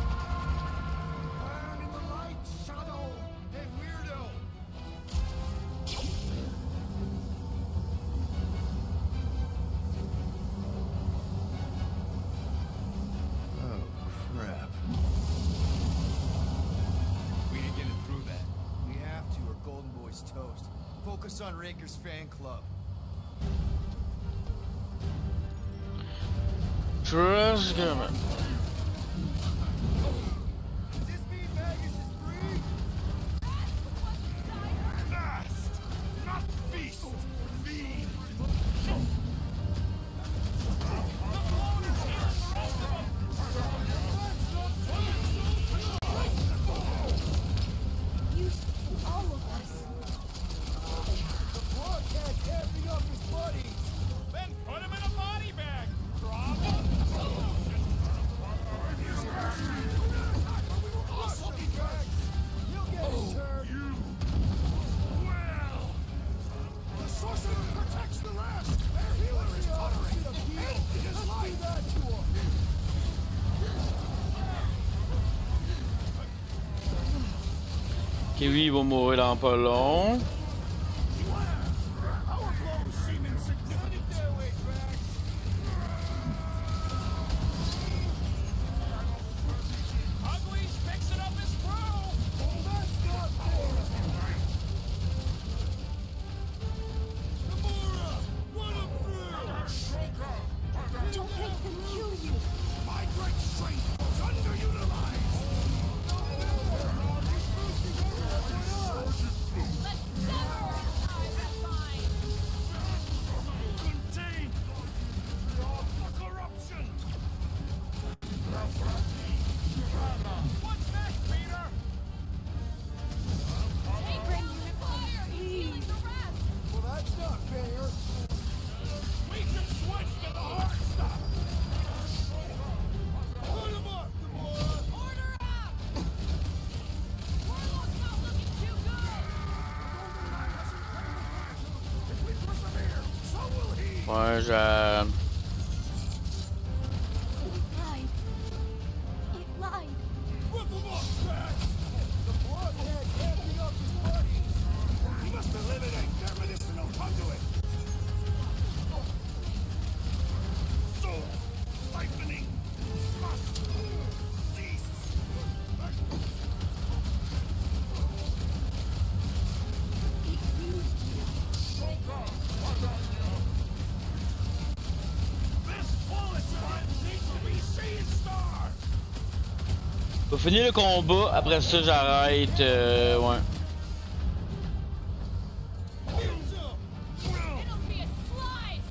S6: Focus on Raker's fan club.
S1: Trust government.
S5: Does this mean Magus is free?
S4: Fast, not feast. Feed.
S8: You, all of us.
S5: The blockhead camping up his buddies.
S3: Then put him in a body bag. Problem?
S5: You'll get his turn.
S4: Well, the sorcerer protects the rest. Their healer is tottering. Empty his life.
S5: That to him.
S1: Ok, lui, il va mourir dans pas long.
S4: Our blows seem insignificant.
S3: Ugly's fixing up his crew.
S5: That's not fair.
S4: Gamora, run him through.
S8: Don't make them kill you.
S4: My great strength was underutilized. Contain the corruption.
S3: What's next, Peter?
S2: Take Grand Unifier. He's healing the rest.
S5: Well, that's not fair.
S4: We can switch to the hard stuff.
S5: Put him up, Gamora.
S2: Order up. Warlock's not looking too good.
S4: If we persevere, so will he.
S1: Ouais, je...
S8: It lied. It lied.
S4: Rip him off, Drax.
S5: The blockhead camping up his buddies.
S4: We must eliminate their medicinal conduit. Soul siphoning must cease.
S8: It used you.
S4: This bullet time needs to be seen star.
S1: Faut finir le combat, après ça j'arrête. Euh, ouais.
S2: It'll be a slice.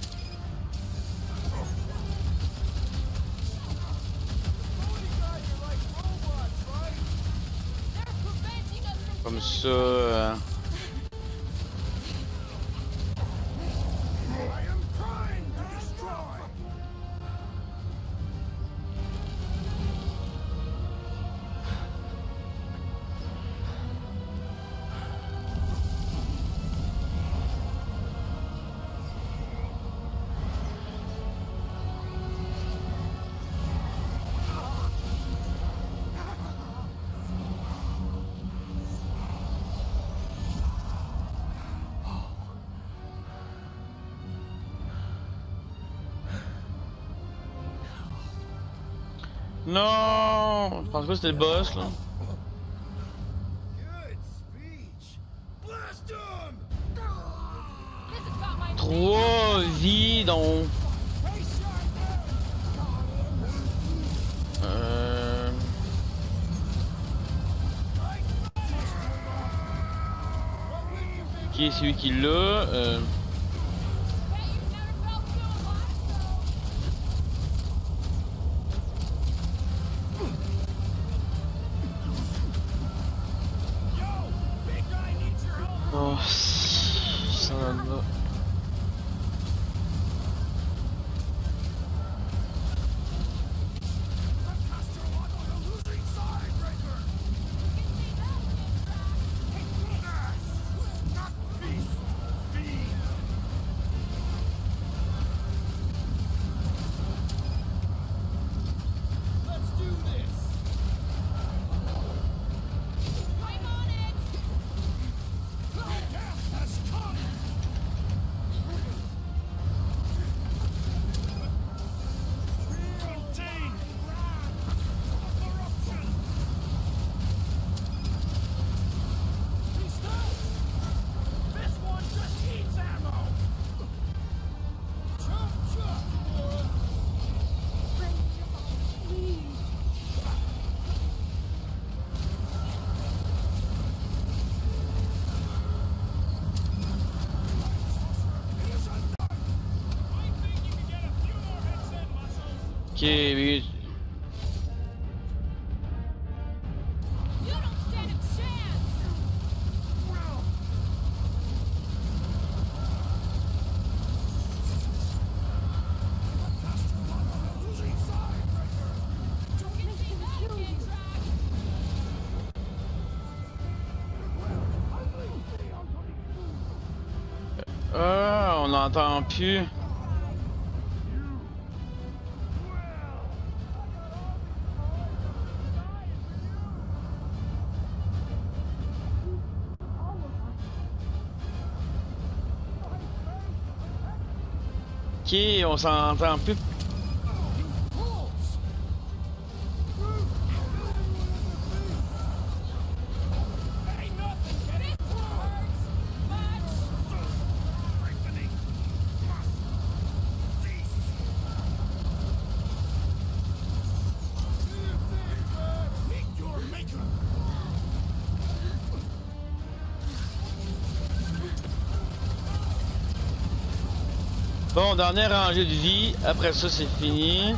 S5: Tony guys are like robots, right?
S2: They're preventing us from
S1: Comme ça. Euh...
S4: I am trying to destroy.
S1: Non! Je pense pas que c'était le boss là. Trois vies donc. Euh... Qui est celui qui l'a? Euh... Oh, ça va. Ok, oui. Ah, on n'entend plus. Ok, on s'entend plus. Bon, dernière rangée de vie, après ça c'est fini.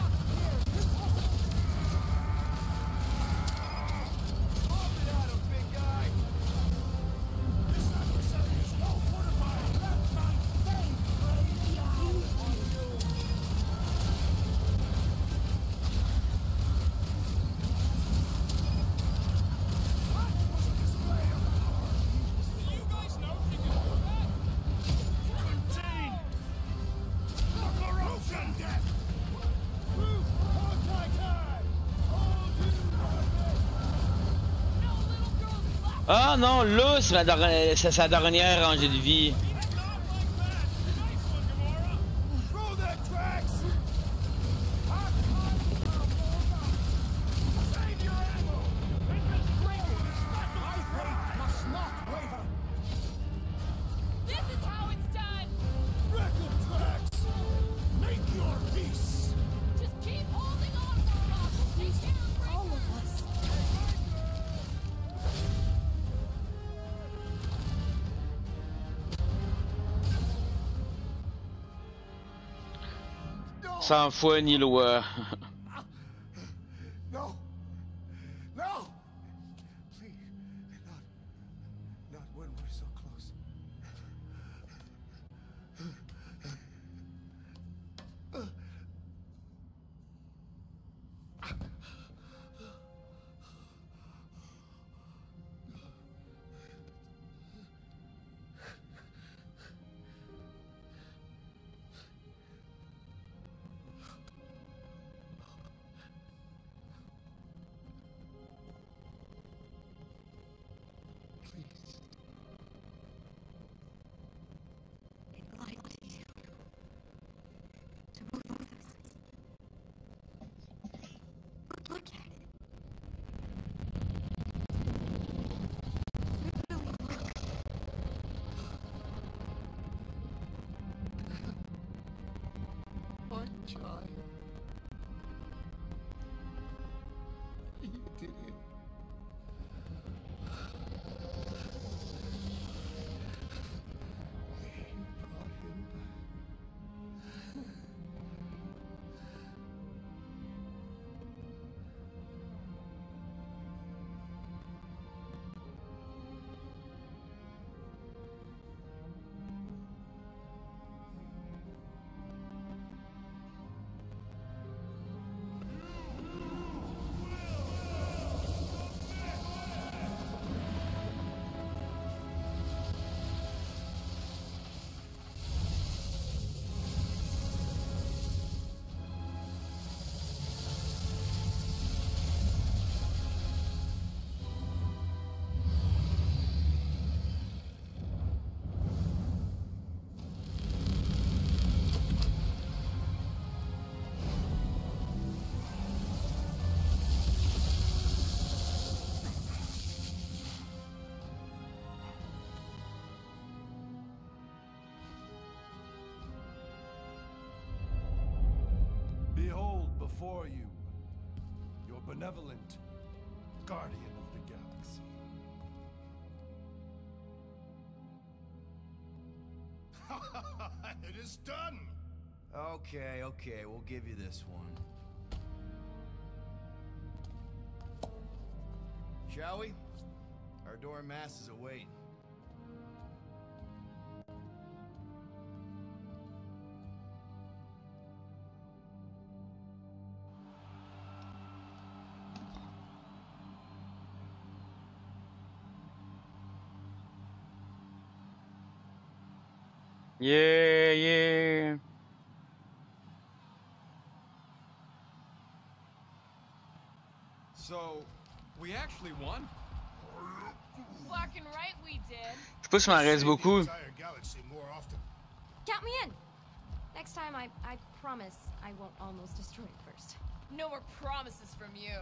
S1: Ah non, là, c'est ma sa dernière rangée de vie. Sans foi ni loi.
S5: No! No! Please, not, not when we're so close.
S8: Look
S9: before you, your benevolent guardian of the galaxy.
S4: It is done!
S6: Okay, okay, we'll give you this one. Shall we? Our dormouse is awaiting.
S1: Yeah, yeah.
S3: So, we actually won?
S2: Fucking right we did.
S1: Je sais pas si m'en reste beaucoup.
S8: Count me in. Next time, I I promise I won't almost destroy it first.
S2: No more promises from you.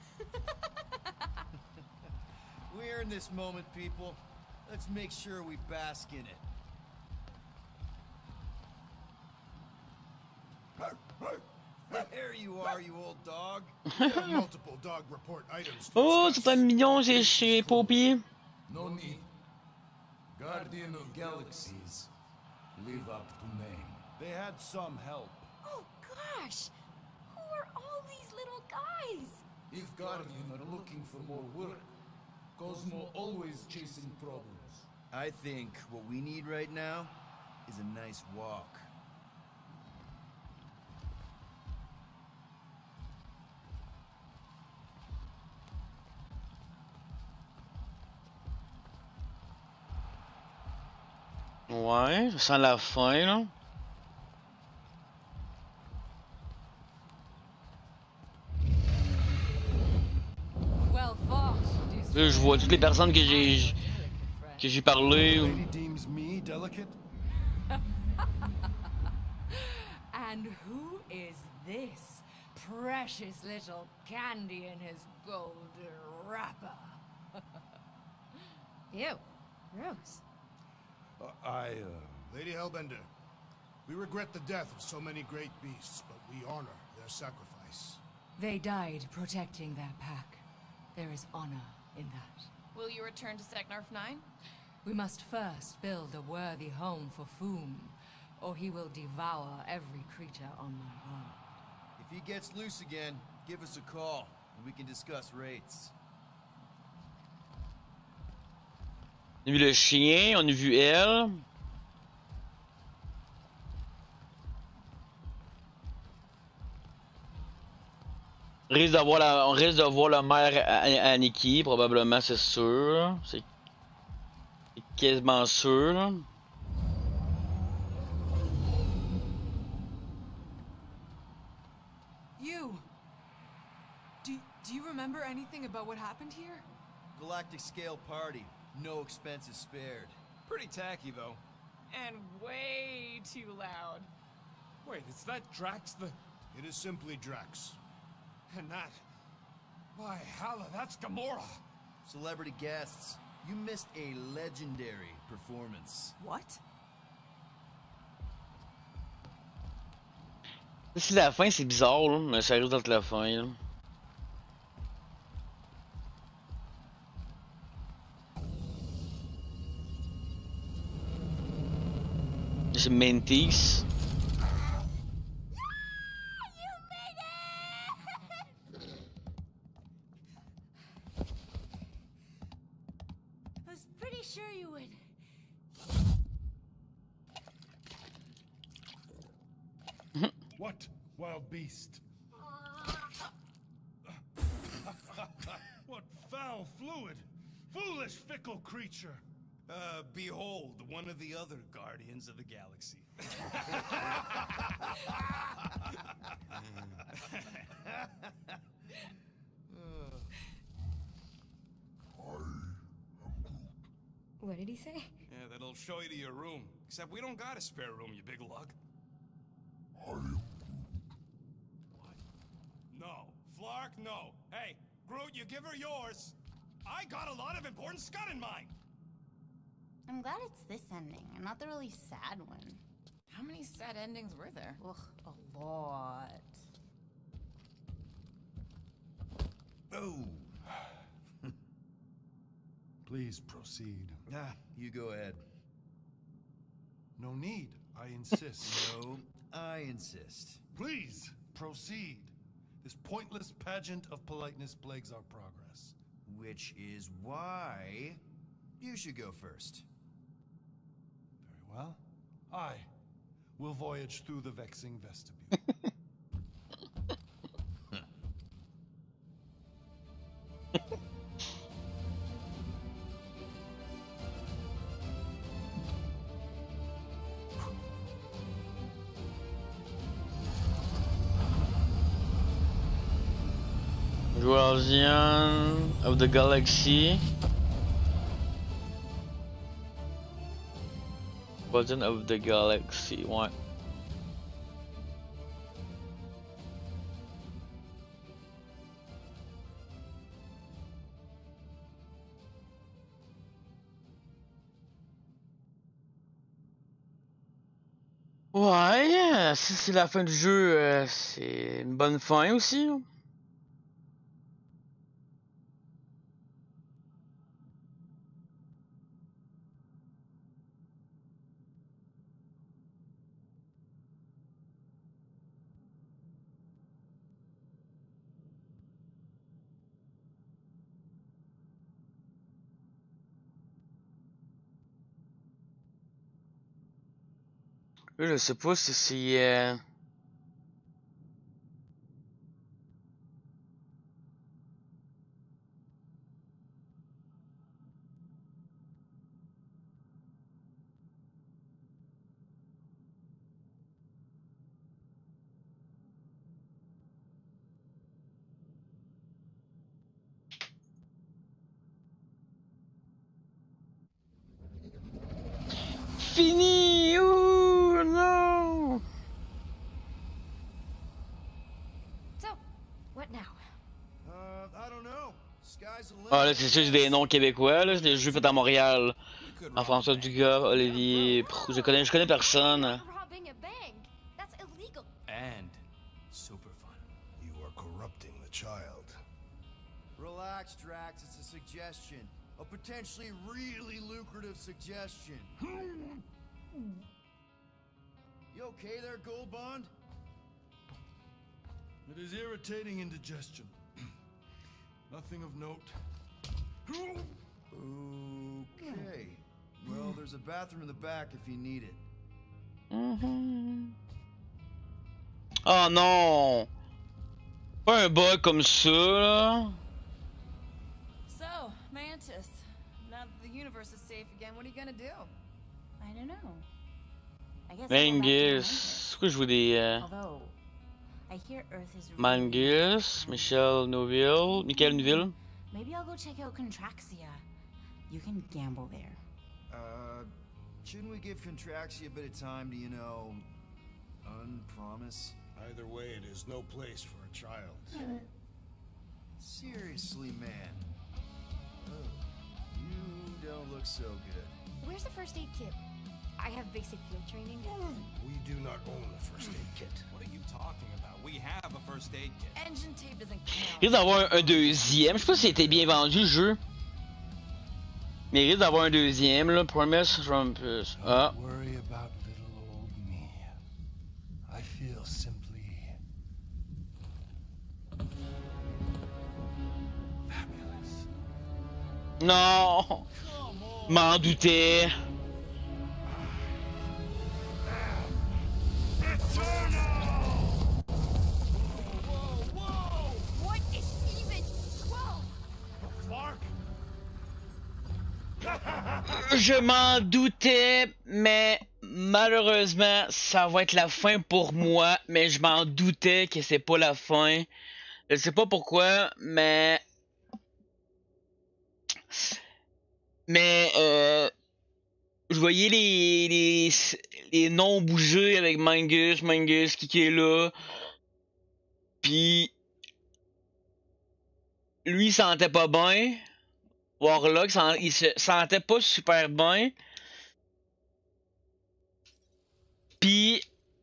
S6: We earned this moment, people. Let's make sure we bask in it. There you are, you old dog.
S4: Multiple dog report items.
S1: Oh, c'est pas mignon, j'ai chez Poppy.
S7: No need. Guardian of Galaxies. Live up to name.
S9: They had some help.
S8: Oh gosh! Who are all these little guys?
S7: If Guardian are looking for more work, Cosmo always chasing problems.
S6: I think what we need right now is a nice walk.
S1: Ouais, ça sent la fin, là.
S11: Well fought.
S1: Là, je vois toutes les personnes que j'ai que j'ai parlé. Ou...
S9: Lady deems me delicate.
S10: And who is this precious little candy in his golden wrapper?
S8: Ew, gross.
S9: Uh, I, uh...
S4: Lady Hellbender, we regret the death of so many great beasts, but we honor their sacrifice.
S10: They died protecting their pack. There is honor in that.
S2: Will you return to Seknarf nine?
S10: We must first build a worthy home for Foom, or he will devour every creature on my world.
S6: If he gets loose again, give us a call, and we can discuss rates.
S1: On a vu le chien, on a vu elle. On risque de voir la, on risque de voir le maire Aniki, probablement, c'est sûr. C'est quasiment sûr. Là.
S11: You! Do, do you remember anything about what happened here?
S6: Galactic scale party. No expenses spared.
S3: Pretty tacky, though.
S2: And way too loud.
S3: Wait, is that Drax the...
S4: It is simply Drax.
S3: And that... By Halla, that's Gamora!
S6: Celebrity guests, you missed a legendary performance.
S11: What?
S1: Si la fin, c'est bizarre, là, mais ça risque d'être la fin. Là. C'est Mantis.
S8: I was pretty sure you would.
S9: What, wild beast? What foul fluid! Foolish, fickle creature!
S12: Uh, behold, one of the other Guardians of the Galaxy.
S8: What did he say?
S12: Yeah, that'll show you to your room. Except we don't got a spare room, you big lug. What? No. Flark, no. Hey, Groot, you give her yours. I got a lot of important scud in mind.
S13: I'm glad it's this ending, and not the really sad one.
S2: How many sad endings were there?
S13: Ugh, a lot.
S6: Oh.
S9: Please proceed.
S6: Ah, you go ahead.
S9: No need. I insist.
S6: No, I insist.
S9: Please proceed. This pointless pageant of politeness plagues our progress.
S6: Which is why you should go first.
S9: Very well. I will voyage through the vexing vestibule.
S1: Guardian of the Galaxy. Guardian of the Galaxy, ouais. Ouais, si c'est la fin du jeu, euh, c'est une bonne fin aussi. Hein. Je sais pas si c'est... Euh... Fini! Oh non!
S8: So, what now?
S6: Uh, I don't know. Sky's the limit.
S1: Ah là, c'est sûr, c'est des noms québécois, là. Les jeux faits à Montréal. En François Dugas, Olivier... Je connais, je connais personne.
S8: Robbing a bank. That's illegal.
S4: And super fun. You are corrupting the child.
S6: Relax, Drax. It's a suggestion. A potentially really lucrative suggestion. You okay there, Gold Bond?
S9: It is irritating indigestion. Nothing of note.
S6: Okay. Well, there's a bathroom in the back if you need it.
S1: Mm-hmm. Oh non! Pas un bug comme ça, là.
S14: So, Mantis, now that the universe is safe again, what are you gonna do?
S13: I don't know. I guess
S1: Mangus. C'est quoi je joue des... Euh...
S13: Although, I hear Earth is really
S1: Mangus, Michel Neuville, Michael Neuville.
S13: Maybe I'll go check out Contraxia. You can gamble there.
S6: Uh, shouldn't we give Contraxia a bit of time to, you know, unpromise?
S4: Either way, it is no place for a child.
S6: Seriously, man. Oh, you don't look so good.
S8: Where's the first aid kit? I have basic field training.
S4: We do not own a first aid kit.
S12: What are you talking about? We have a first aid kit.
S14: Engine tape doesn't count.
S1: Il risque d'avoir un deuxième. Je sais pas si c'était bien vendu le jeu. Mais il risque d'avoir un deuxième, là. Promise from plus. Ah.
S9: Don't worry about little old me. I feel simply fabulous.
S1: Non! M'en doutais.
S8: What is even? Whoa!
S1: Je m'en doutais, mais malheureusement, ça va être la fin pour moi. Mais je m'en doutais que c'est pas la fin. Je sais pas pourquoi, mais... Mais, euh... je voyais les, les, les noms bouger avec Mangus, Mangus, qui, qui est là. Puis... Lui, il sentait pas bien. Warlock, il se sentait pas super bien. Puis...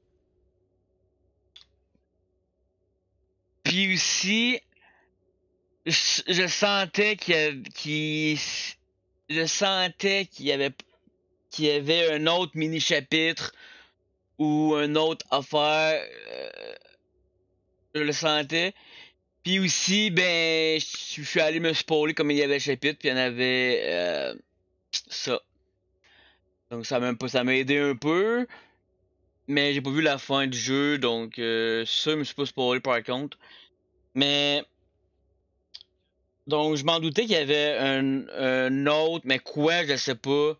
S1: Puis aussi... je, je sentais qu'il y a- qu'il- je sentais qu'il y avait qu'il y avait un autre mini chapitre ou une autre affaire. euh, je le sentais. Puis aussi, ben, je suis allé me spoiler comme il y avait le chapitre, puis il y en avait euh, ça. Donc ça m'a pas, ça m'a aidé un peu, mais j'ai pas vu la fin du jeu, donc euh, ça, je me suis pas spoilé par contre. Mais donc je m'en doutais qu'il y avait un, un autre, mais quoi, je sais pas.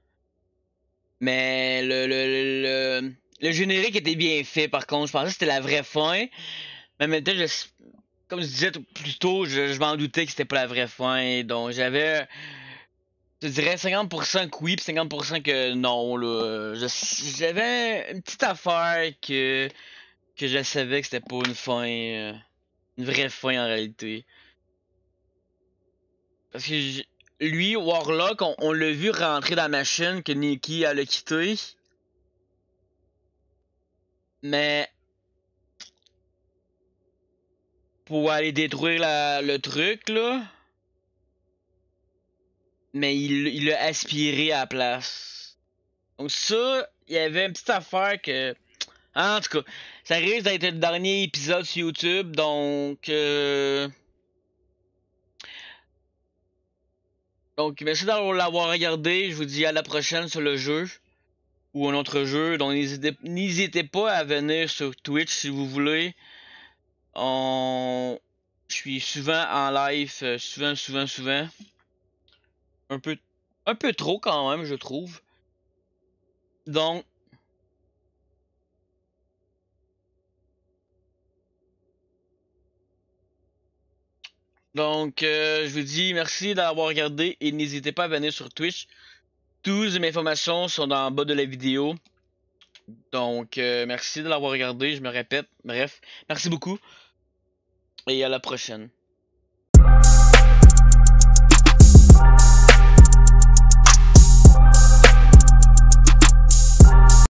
S1: Mais le, le, le, le, le générique était bien fait par contre. Je pensais que c'était la vraie fin. Mais maintenant, je, comme je disais plus tôt, je, je m'en doutais que c'était pas la vraie fin. Donc j'avais, je dirais cinquante pour cent que oui, puis cinquante pour cent que non. Là. Je- J'avais une petite affaire que, que je savais que c'était pas une fin, euh, une vraie fin en réalité. Parce que j- lui, Warlock, on, on l'a vu rentrer dans la machine que Nikki elle a quitté. Mais pour aller détruire la, le truc, là. Mais il il l'a aspiré à la place. Donc ça, il y avait une petite affaire que... En tout cas, ça risque d'être le dernier épisode sur YouTube, donc... Euh... Donc merci d'avoir l'avoir regardé, je vous dis à la prochaine sur le jeu. Ou un autre jeu, donc n'hésitez n'hésitez pas à venir sur Twitch si vous voulez. On... Je suis souvent en live, euh, souvent, souvent, souvent. Un peu, un peu trop quand même, je trouve. Donc, donc euh, je vous dis merci d'avoir regardé et n'hésitez pas à venir sur Twitch. Toutes mes informations sont dans le bas de la vidéo. Donc, euh, merci de l'avoir regardé, je me répète. Bref, merci beaucoup et à la prochaine.